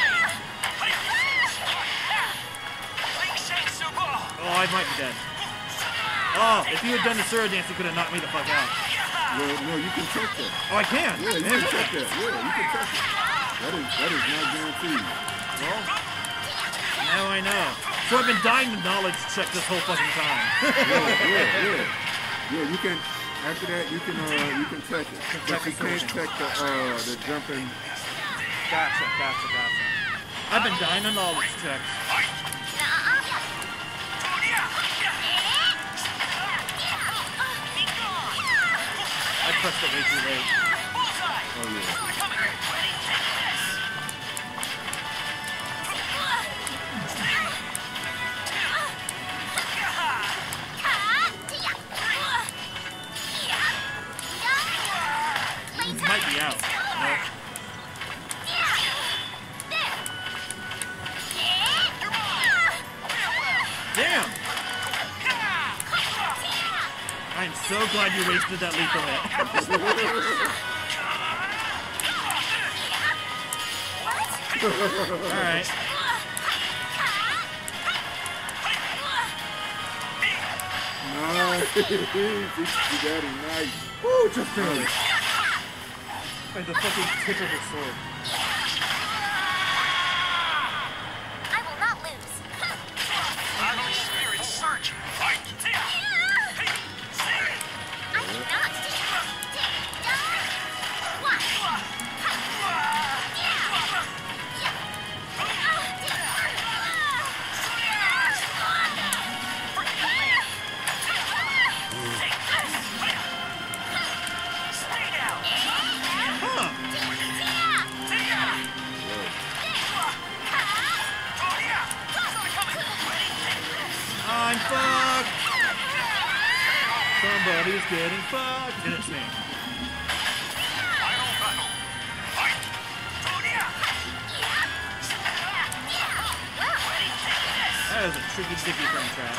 Oh, I might be dead. Oh, if you had done the Sura dance, you could have knocked me the fuck out. Well, no, you can check that. Oh, I can? Yeah, you Man, can check that. Yeah, you can check it. That is, that is not guaranteed. Well, now I know. So I've been dying to knowledge check this whole fucking time. Yeah, yeah, yeah. Yeah, you can, after that, you can, uh, you can check it. But you can't check the, uh, the jumping. Gotcha, gotcha, gotcha. I've been dying to knowledge checks. I pressed it way too late. Oh, yeah. It might be out. Nope. Damn! I'm so glad you wasted that lethal hit. Alright. Nice. You got it nice. Woo, just barely. By the fucking tip of his sword. I will not lose. Bodily spirit surge. Fight. I will not. I'm fucked! Somebody's getting fucked! And it's me. Final battle. Fight. That is a tricky, sticky frame trap.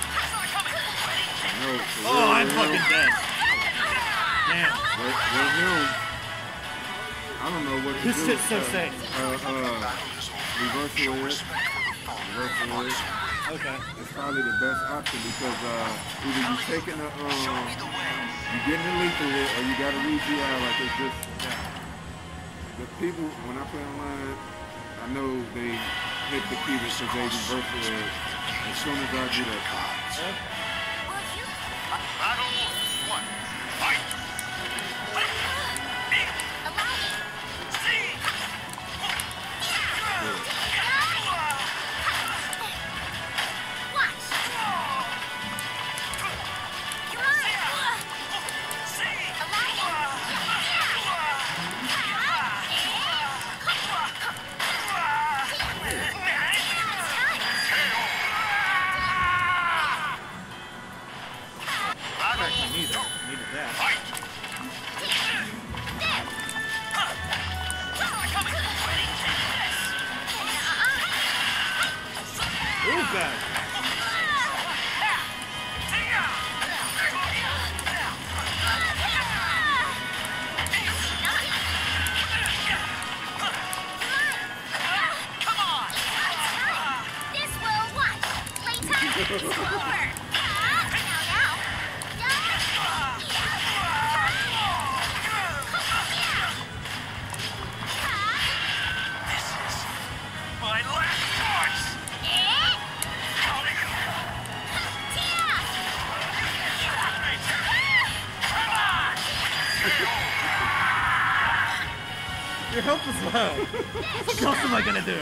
No, Oh, I'm fucking dead. Damn. With, with him, I don't know what to This do. shit's so uh, safe. Uh, uh, reversal is. Reversal is. Okay. It's probably the best option because uh, either you taking a, um, you getting a lethal hit or you got to read you out. Like it's just, the people, when I play online, I know they hit the key because they reversal it as soon as I do that. Battle one. Fight. Ooh, God. Come on. This will what? Playtime is over. Now, now. My last voice! Your health is low. What else am I gonna do?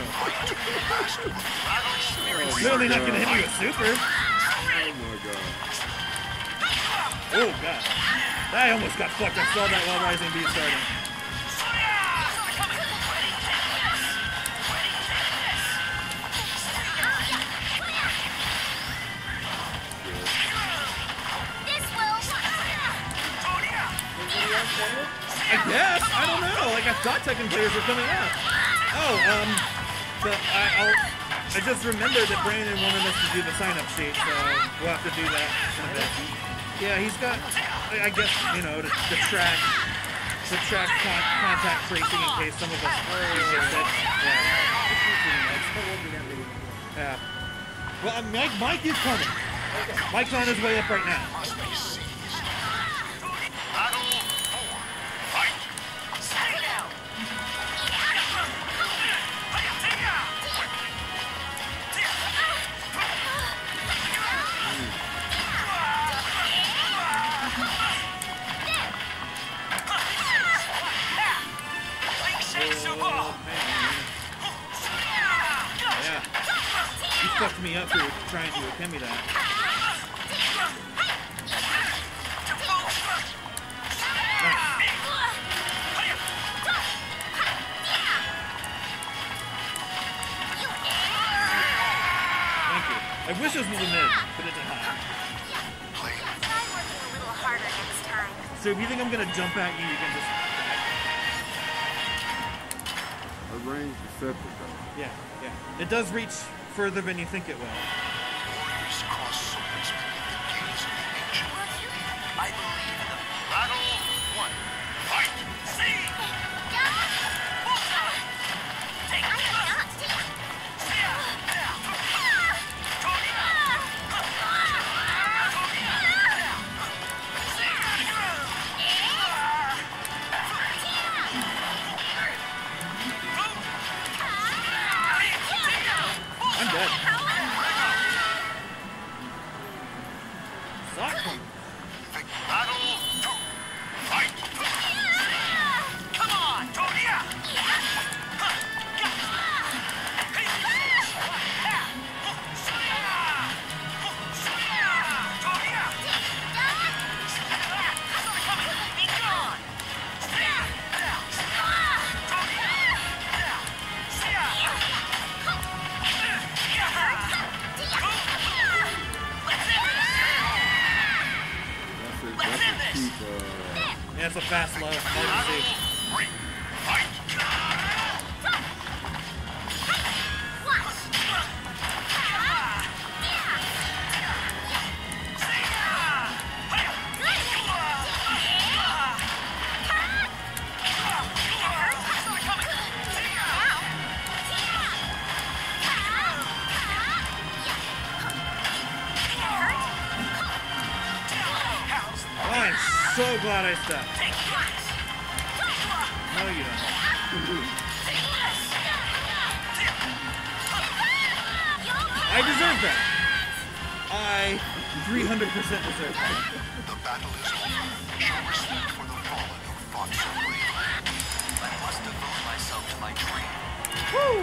Clearly not gonna hit me with super. Oh my god. Oh god. I almost got fucked. I saw that while Rising Beast starting. I guess. I don't know. Like, I thought Tekken players were coming out. Oh, um, the, I, I'll, I just remembered that Brandon wanted us to do the sign-up sheet, so we'll have to do that in a bit. Yeah, he's got, I guess, you know, to, to track, to track con contact tracing in case some of us get sick. Yeah. Yeah. Well, uh, Mike, Mike is coming. Mike's on his way up right now. Fucked me up for trying to attempt me that. Thank you. I wish it was mid, but it's a high. Try working a little harder next time. So if you think I'm gonna jump at you, you can just. A range deceptive though. Yeah, yeah. It does reach further than you think it will. Warriors cross swords beneath the gaze of the ancient. I believe in the battle. One. Fight. See. Take it. I'm dead. Suck him. Battle two. Fight. Come on, Tonya. Yeah, it's a fast low. Emergency. Fight. I'm so glad I stopped. No, you don't. I deserve that. I three hundred percent deserve that. The battle is over. Show respect for the fallen who fought so bravely. I must devote myself to my training. Woo!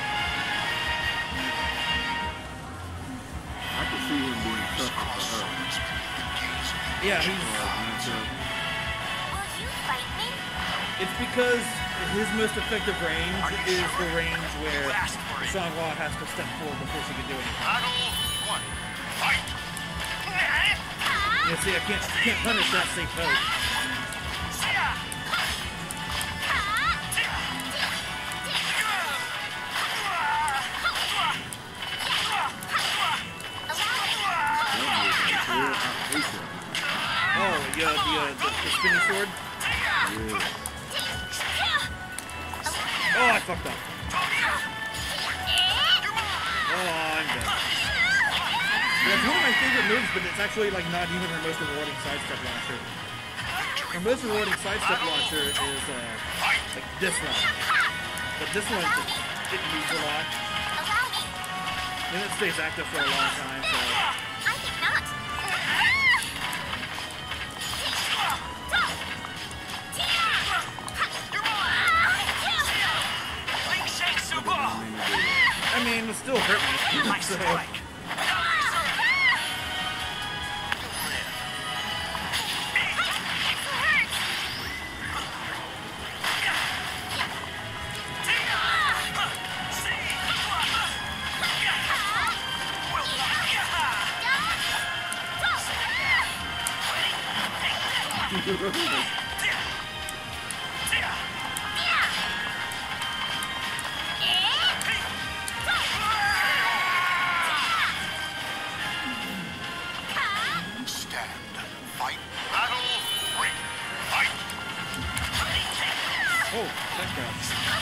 I can see him being tough for her. Yeah, he's. Will you fight me? It's because his most effective range is the range where Sangwa has to step forward before she can do anything. Battle one. Fight. You see, I can't can't punish that safe pose. the, uh, the, uh, the, the spinny sword. Yeah. Oh, I fucked up. Oh, I'm dead. Yeah, it's one of my favorite moves, but it's actually like not even her most rewarding sidestep launcher. Her most rewarding sidestep launcher is uh, like this one. But this one, it moves a lot. And it stays active for a long time, so... I think not. I mean, it still hurt me. So. Stand, fight, battle, ring, fight. Oh, that guy.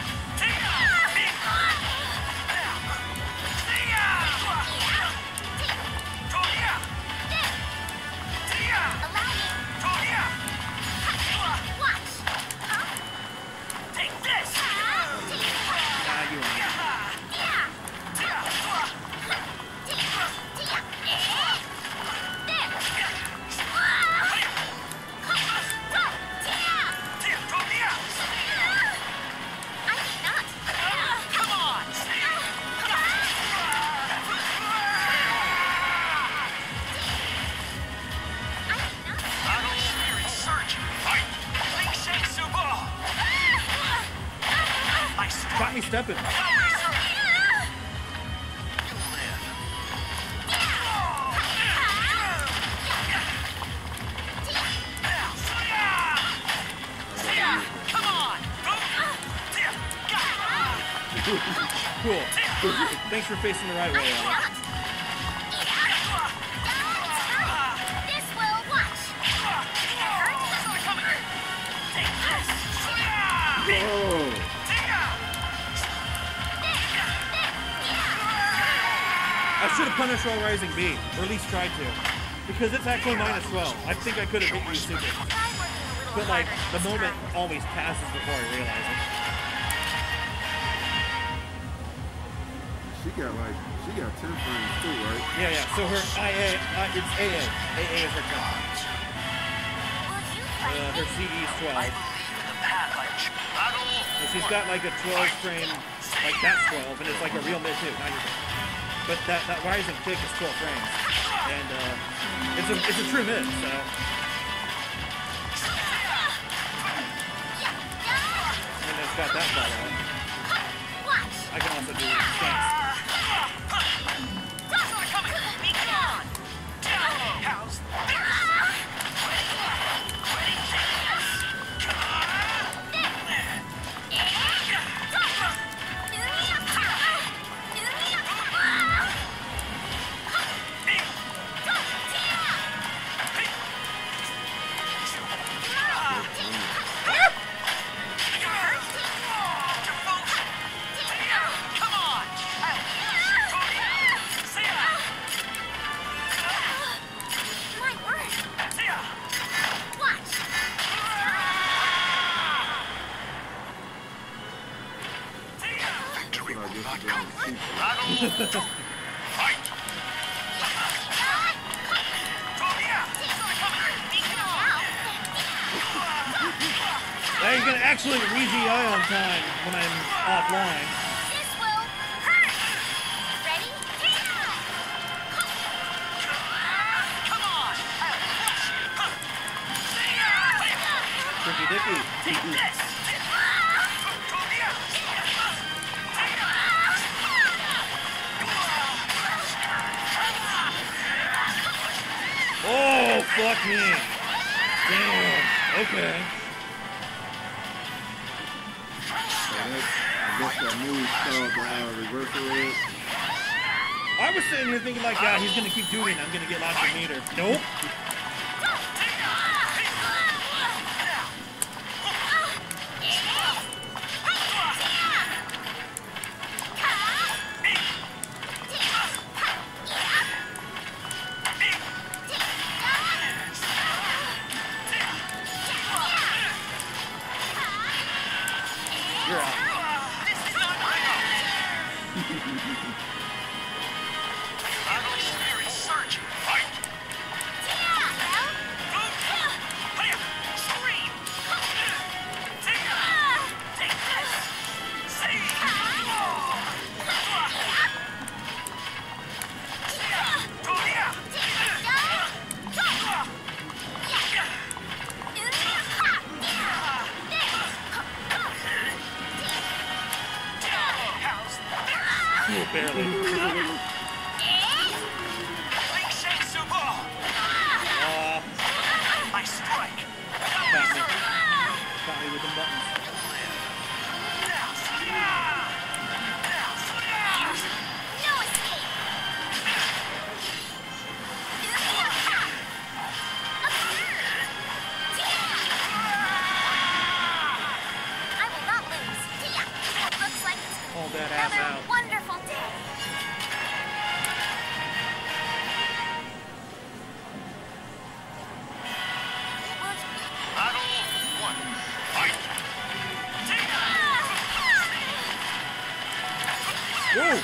Got me stepping. Cool. Thanks for facing the right way, Alex. This will watch. Oh. I should have punished All Rising B, or at least tried to. Because it's actually minus twelve. I think I could have hit you super. But like, the moment always passes before I realize it. She got like, she got ten frames too, right? Yeah, yeah, so her I A, uh, it's A A. A A is her ten. Uh, her C E is twelve. And she's got like a twelve frame, like that's twelve, and it's like a real mid too, not your But that, that rising kick is twelve frames. And uh, it's a it's a true mid, so. And it's got that follow up. I can also do stance. Now you can actually re G I on time when I'm offline. This will hurt. Ready? Come on. Tricky Dicky. Take this. Oh, fuck me. Damn. Okay. I guess that move stalled the uh, reversal is. I was sitting here thinking like, yeah, he's gonna keep doing it. I'm gonna get lots of meter. Nope. Bodily spirit surging. Fight. Scream. Take this. See. Oh, barely. Uh, I strike. got me. Got me with the buttons. No escape. I will not lose. Looks like it's Hold that ass another out. wonderful day. Battle one. Fight. Whoa!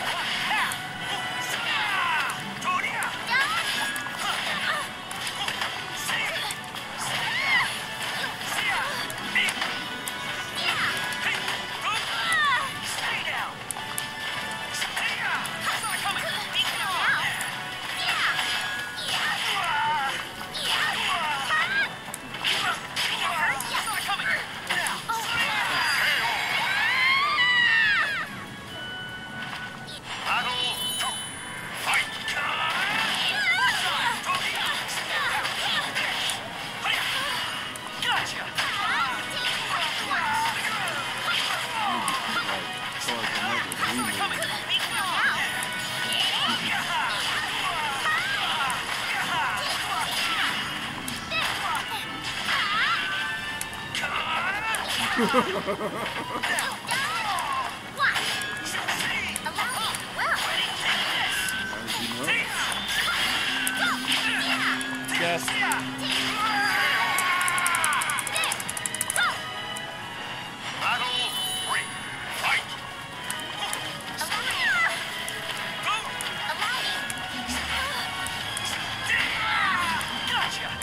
Yes. Battle three. Fight. Gotcha.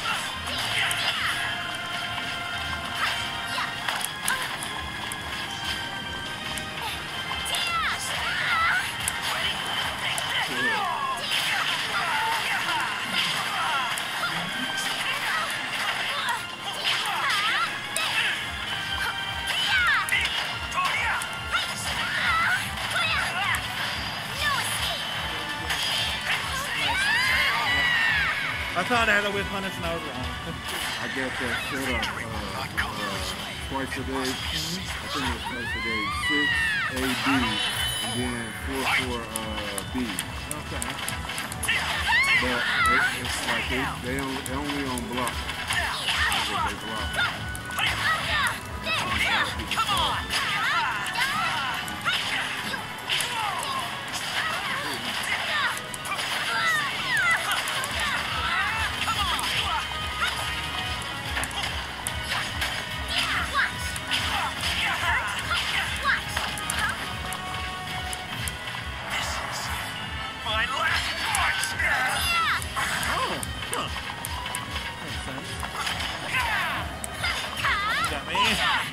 I thought I had a whip punish and I was wrong. I got that set up uh, uh, twice a day. I think it was twice a day. Six A B and then four four uh, B. Okay. But it, it's like they they only, they only on block. That's what they block. Come on. My last punch! Oh, huh. Makes sense. Got me.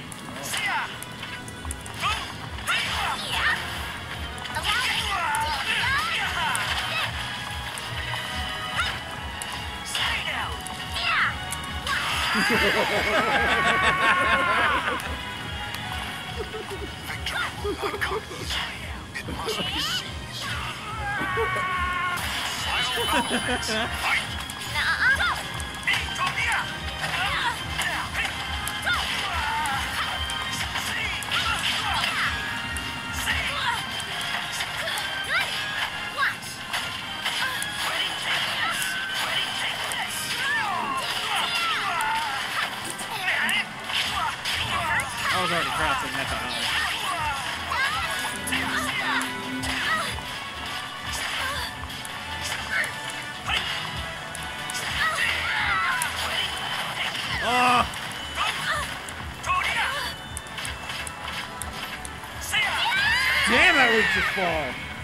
It must be seized. Fight! I was already crossing that time. Oh! Damn, that reached this far.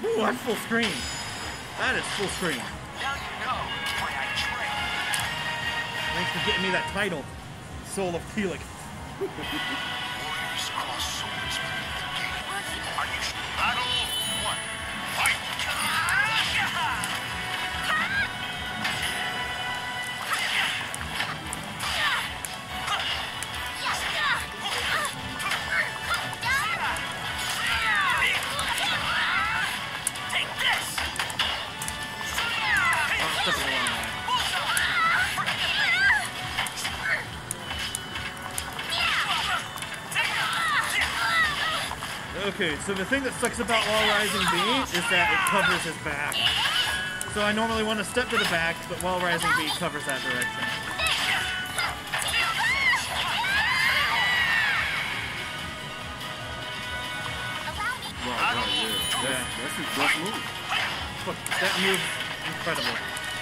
Ooh, that's full screen. That is full screen. Now you know why I train. Thanks for getting me that title, Soul of Kilik. Warriors cross swords beneath the gate. Are you sure? Battle one. Fight! Take this! Okay, so the thing that sucks about Wall Rising B is that it covers his back. So I normally want to step to the back, but Wall Rising B covers that direction. Right, right, yeah. That's, that's his best move. Look, that move's incredible.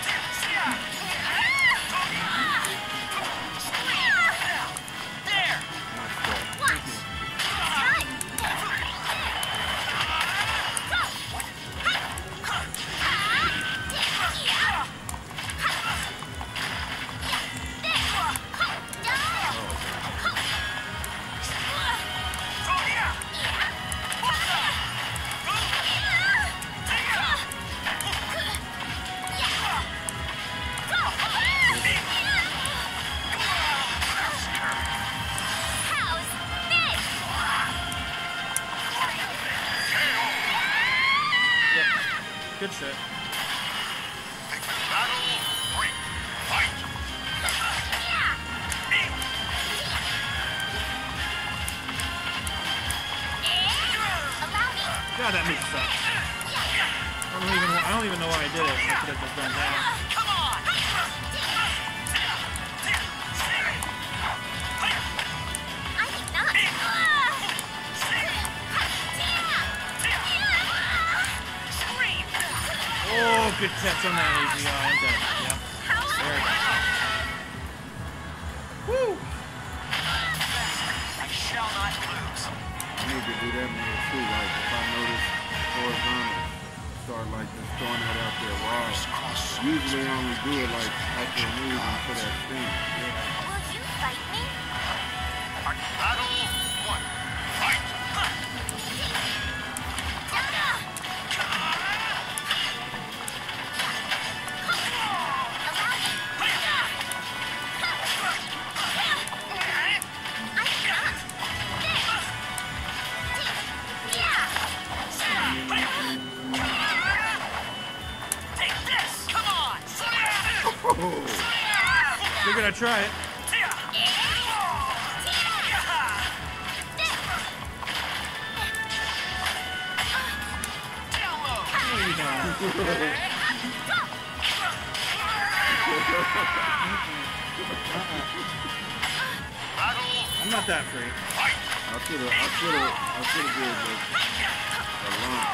Good shit. Battle three. Fight! God, that move sucks. I don't even. I don't even know why I did it. I could have just done that. Come on! I think not. Oh, good catch on that A Z I. I'm dead. Yeah. There we go. Woo! I shall not lose. I need to do that move too. Like if I notice horizontal, start like just throwing that out there raw. Usually I only do it like after a move into that thing. Yeah. Will you fight me? Battle one. Fight! Figured I'd try it. No, you don't. I'm not that free. I should have, I should have, I should have did this a lump.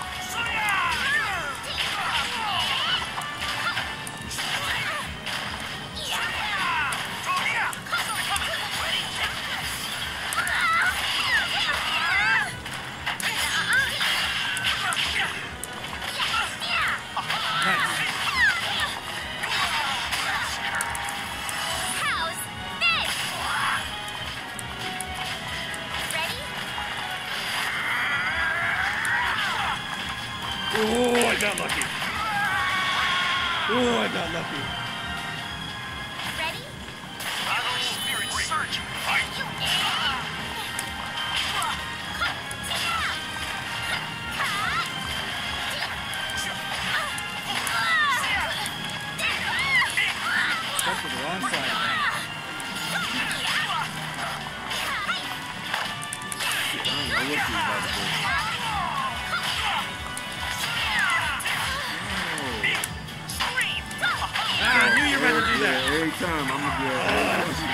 Oh, I got lucky. Oh, I got lucky. Ready? Battle spirit surge. Fight! That's the wrong side. I don't know what she's about to do. Ah, I knew you were about to do that. Yeah, every time I'm gonna do it.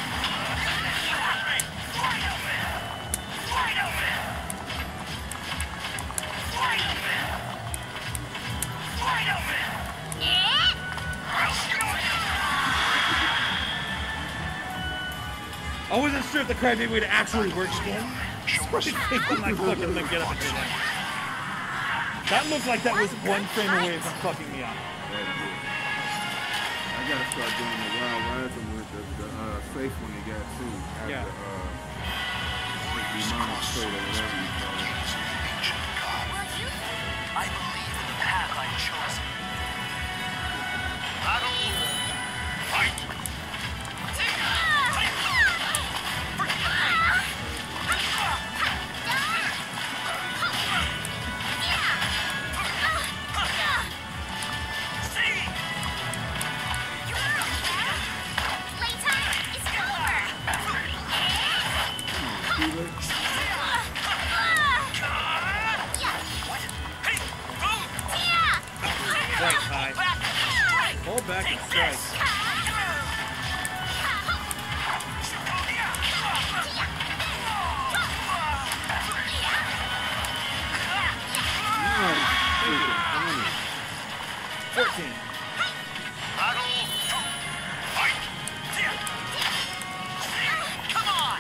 I wasn't sure if the crybaby would actually work again. So I think I'm not fucking gonna get up and do that. That looked like that was one frame away from fucking me up. That's good. I gotta start doing the wild rising with the, the uh, safe one they got too. After, Yeah. uh, the demonic state or whatever you call it. I believe in the path I've chosen. Battle, fight! Right, high. Hold back and strike. Fourteen. Battle, fight! Come on!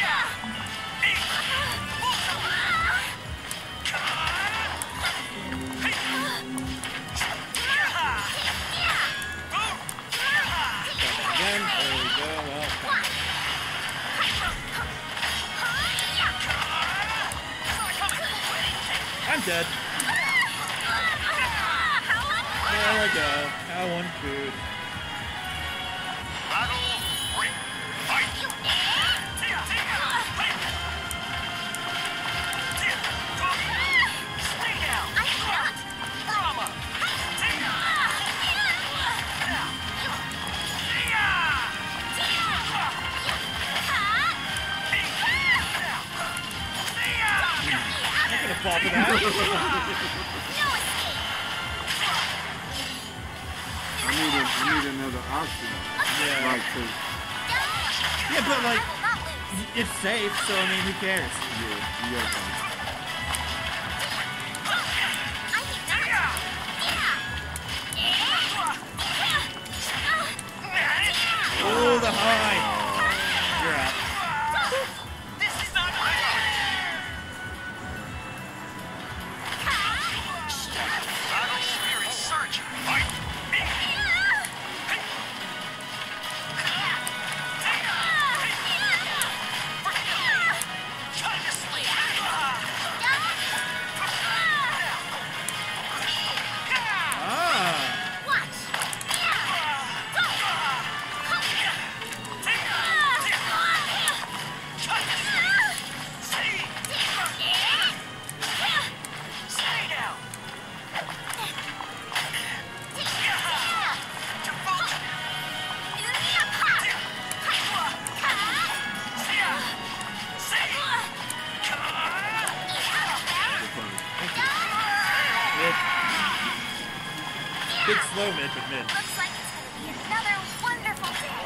Again. There we go. Well, I'm dead. There we go. How one food. Battle, ring, fight! Stay down! Brahma! I'm not gonna fall for that. I need, a, I need another option. Yeah. Like to, Yeah, but like, it's safe, so I mean, who cares? yeah, yeah. Oh, the high. You're out. This is not fair! Battle Spirit Surge, fight! Time to sleep! Ah. Stay down! Mid. Big slow mid, but mid. Looks like it's gonna be another wonderful day.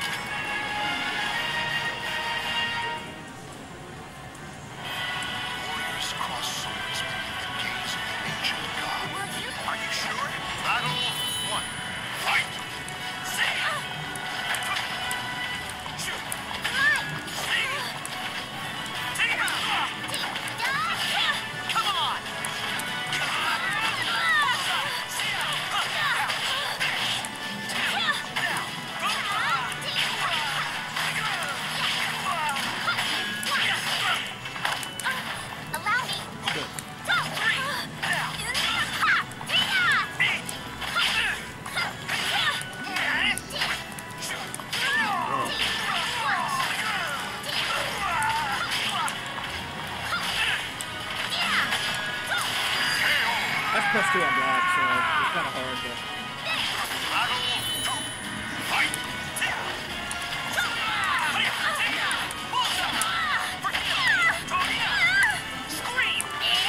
Warriors cross swords beneath the gaze of the ancient god. Are you sure? Battle one. Fight! Come on! Allow me. That's plus two on block, so it's kind of hard to... Fight! Scream!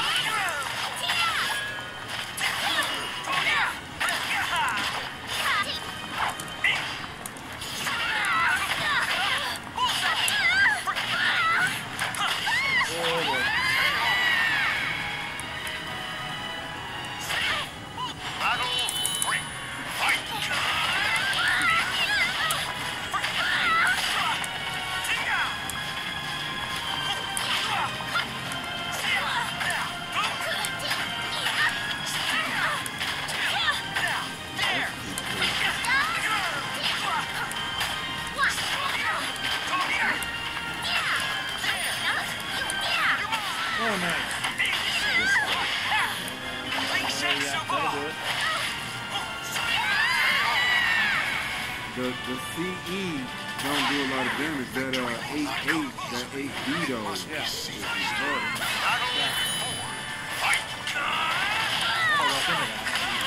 Oh, boy. Battle, ring, the the C E don't do a lot of damage. That uh eight eight, that eight B though. Yeah. Is hard. I'm gonna walk into that.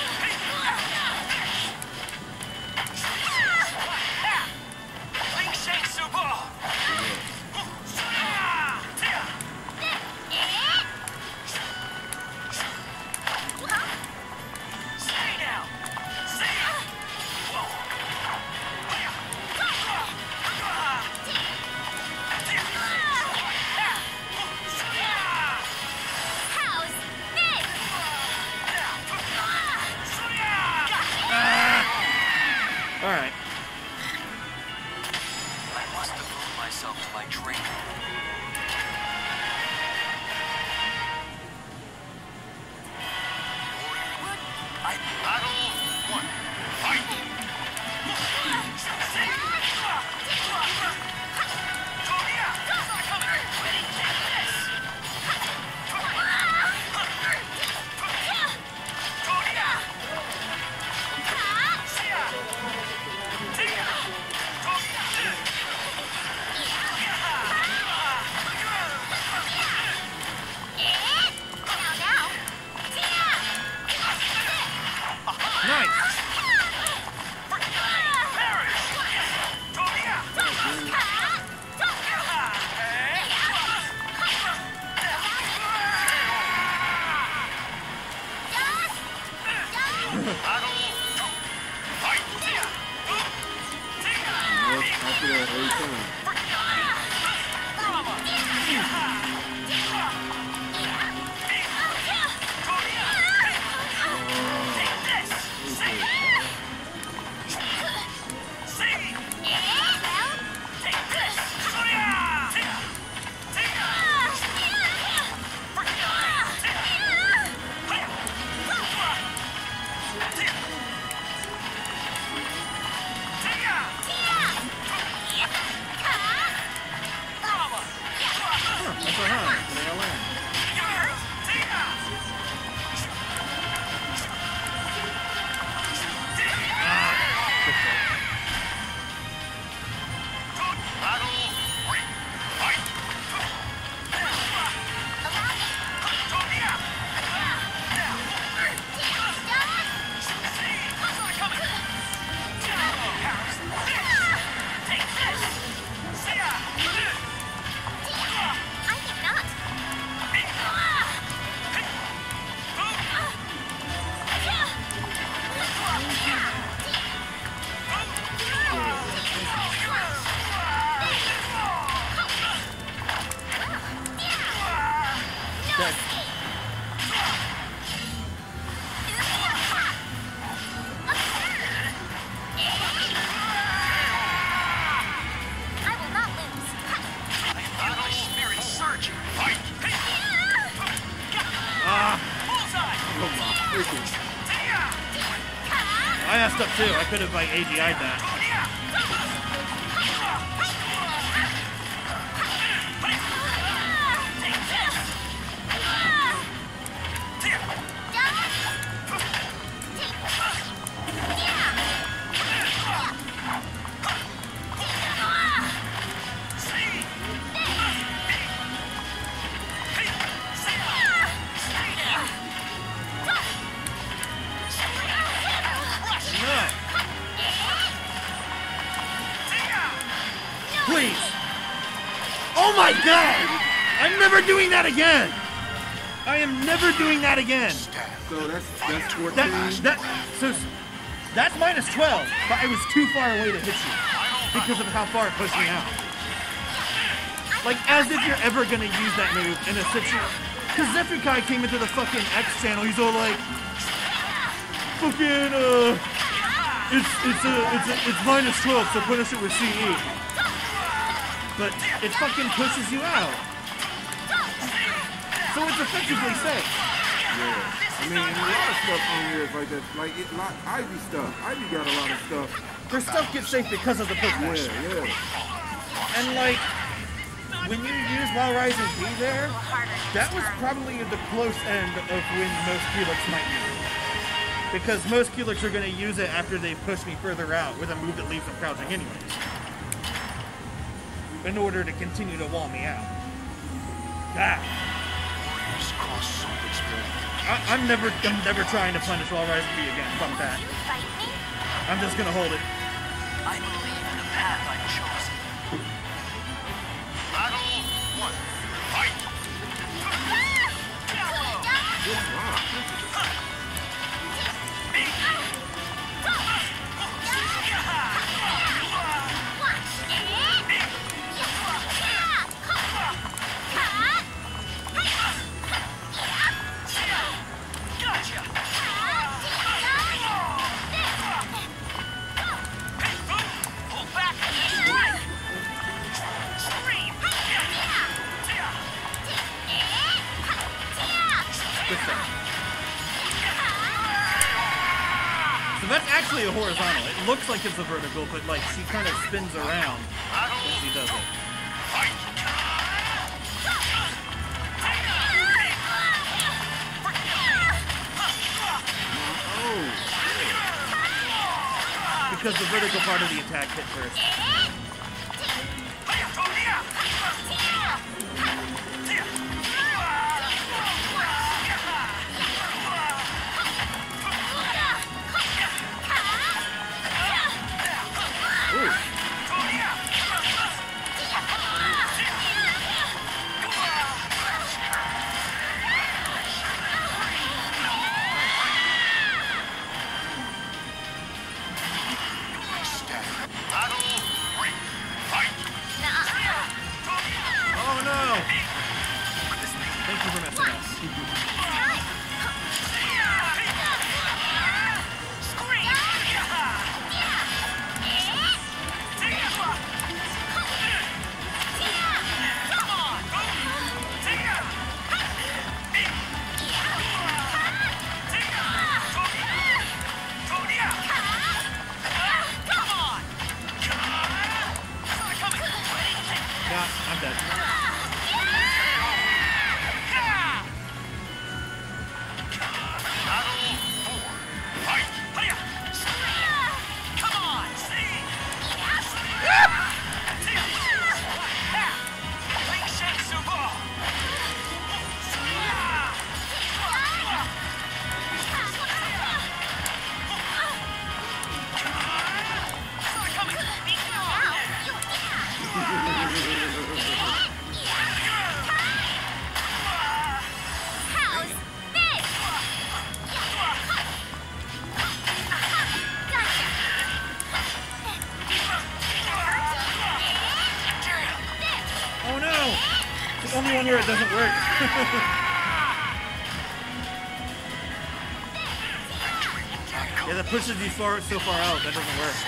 Alright. I must devote myself to my training. I battle one. Fight! After that, every time. I messed up too. I could have like A G I'd that. Please. Oh my god! I'm never doing that again! I am never doing that again! So that's that's fourteen. That, that, so that's minus twelve, but I was too far away to hit you because of how far it pushed me out. Like, as if you're ever gonna use that move in a situation. Because Zephykai came into the fucking X channel, he's all like, fucking, uh, it's, it's, a, it's, a, it's minus twelve, so punish it with C E. But it fucking pushes you out. So it's effectively safe. Yeah. I mean, and a lot of stuff on here is like that. Like, it, like Ivy stuff. Ivy got a lot of stuff. Their stuff gets safe because of the pushback. Yeah, yeah. And like, when you use While Rising B there, that was probably the close end of when most Kilik might use. Because most Kiliks are going to use it after they push me further out with a move that leaves them crouching anyways. In order to continue to wall me out. Ah. I, I'm never I'm never trying to punish Wall Rise B again. Fuck that. I'm just going to hold it. I believe in the path I've chosen. Battle one. Fight! So that's actually a horizontal. It looks like it's a vertical, but like she kind of spins around when she does it. Because the vertical part of the attack hit first. Only one where it doesn't work. Yeah, that pushes you far so far out. That doesn't work.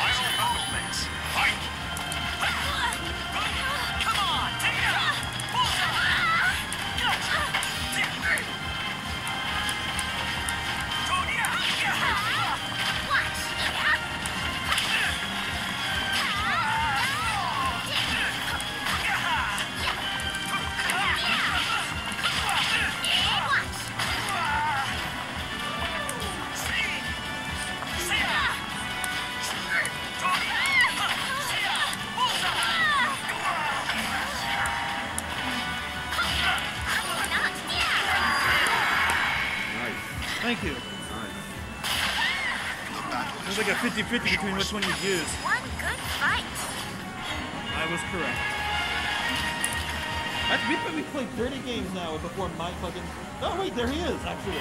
Thank you. There's like a fifty fifty between which one you use. One good fight. I was correct. I, we, we played thirty games now before my fucking... Oh wait, there he is, actually.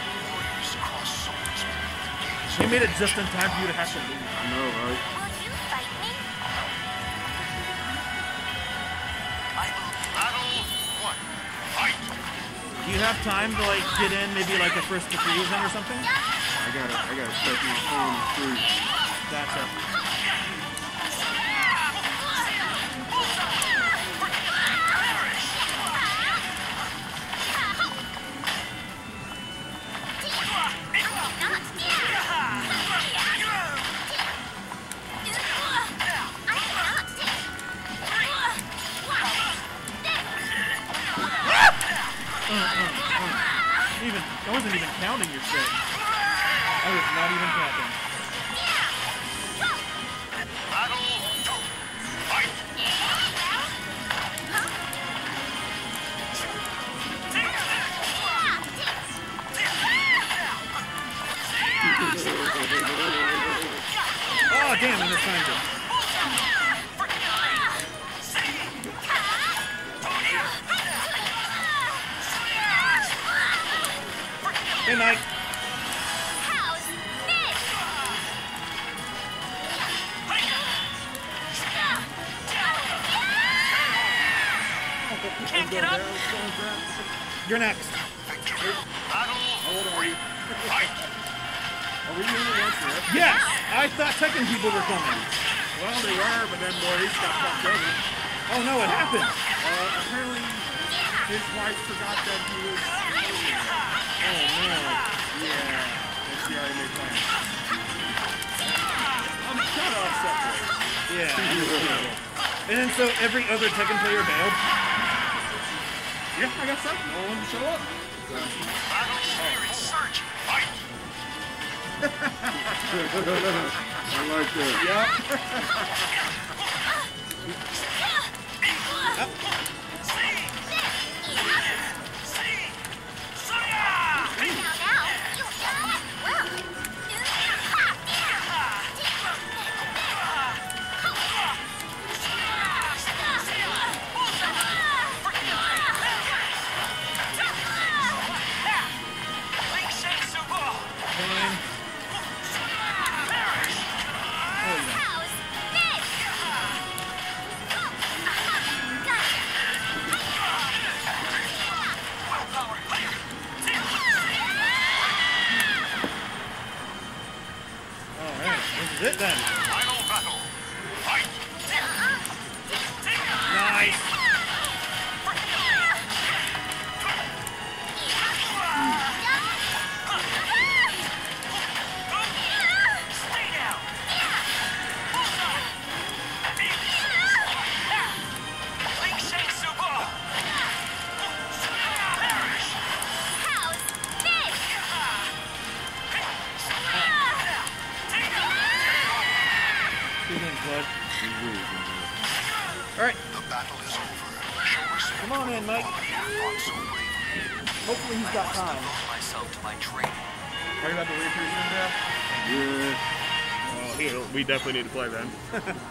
He made it just in time for you to have to leave. I know, right? Will you fight me? Battle one. Fight! Do you have time to like get in maybe like a first diffusion or something? I gotta, I gotta check my phone and see. Gotcha. Even, I wasn't even counting your shit. I I was not even counting. Battle two. Fight. Oh, damn, I mistimed it. Hey, Mike. How's this? Can't get up. You're next. Battle. How old are you? Fight. Are we doing it once yet? Yes! I thought Tekken people were coming. Well, they were, but then Maurice got fucked over. Oh no, what happened? Uh, apparently, his wife forgot that he was. Oh no. Yeah, and she already made plans. I'm kind of upset with it. Yeah. And then so every other Tekken player bailed. Yeah, I got something. No one to show up. Battle Spirit Surge. Fight. I like that. This is it then. Final battle. Fight. Nice. Stay down. Link Shake Super. Perish. How's this? Good name, bud. Alright, The battle is over. Show respect. come on in, Mike. Fought so bravely. Hopefully he's got time. Devote myself to my training. Are you about to leave pretty soon, Jeff? Yeah. Well, here, we definitely need to play then.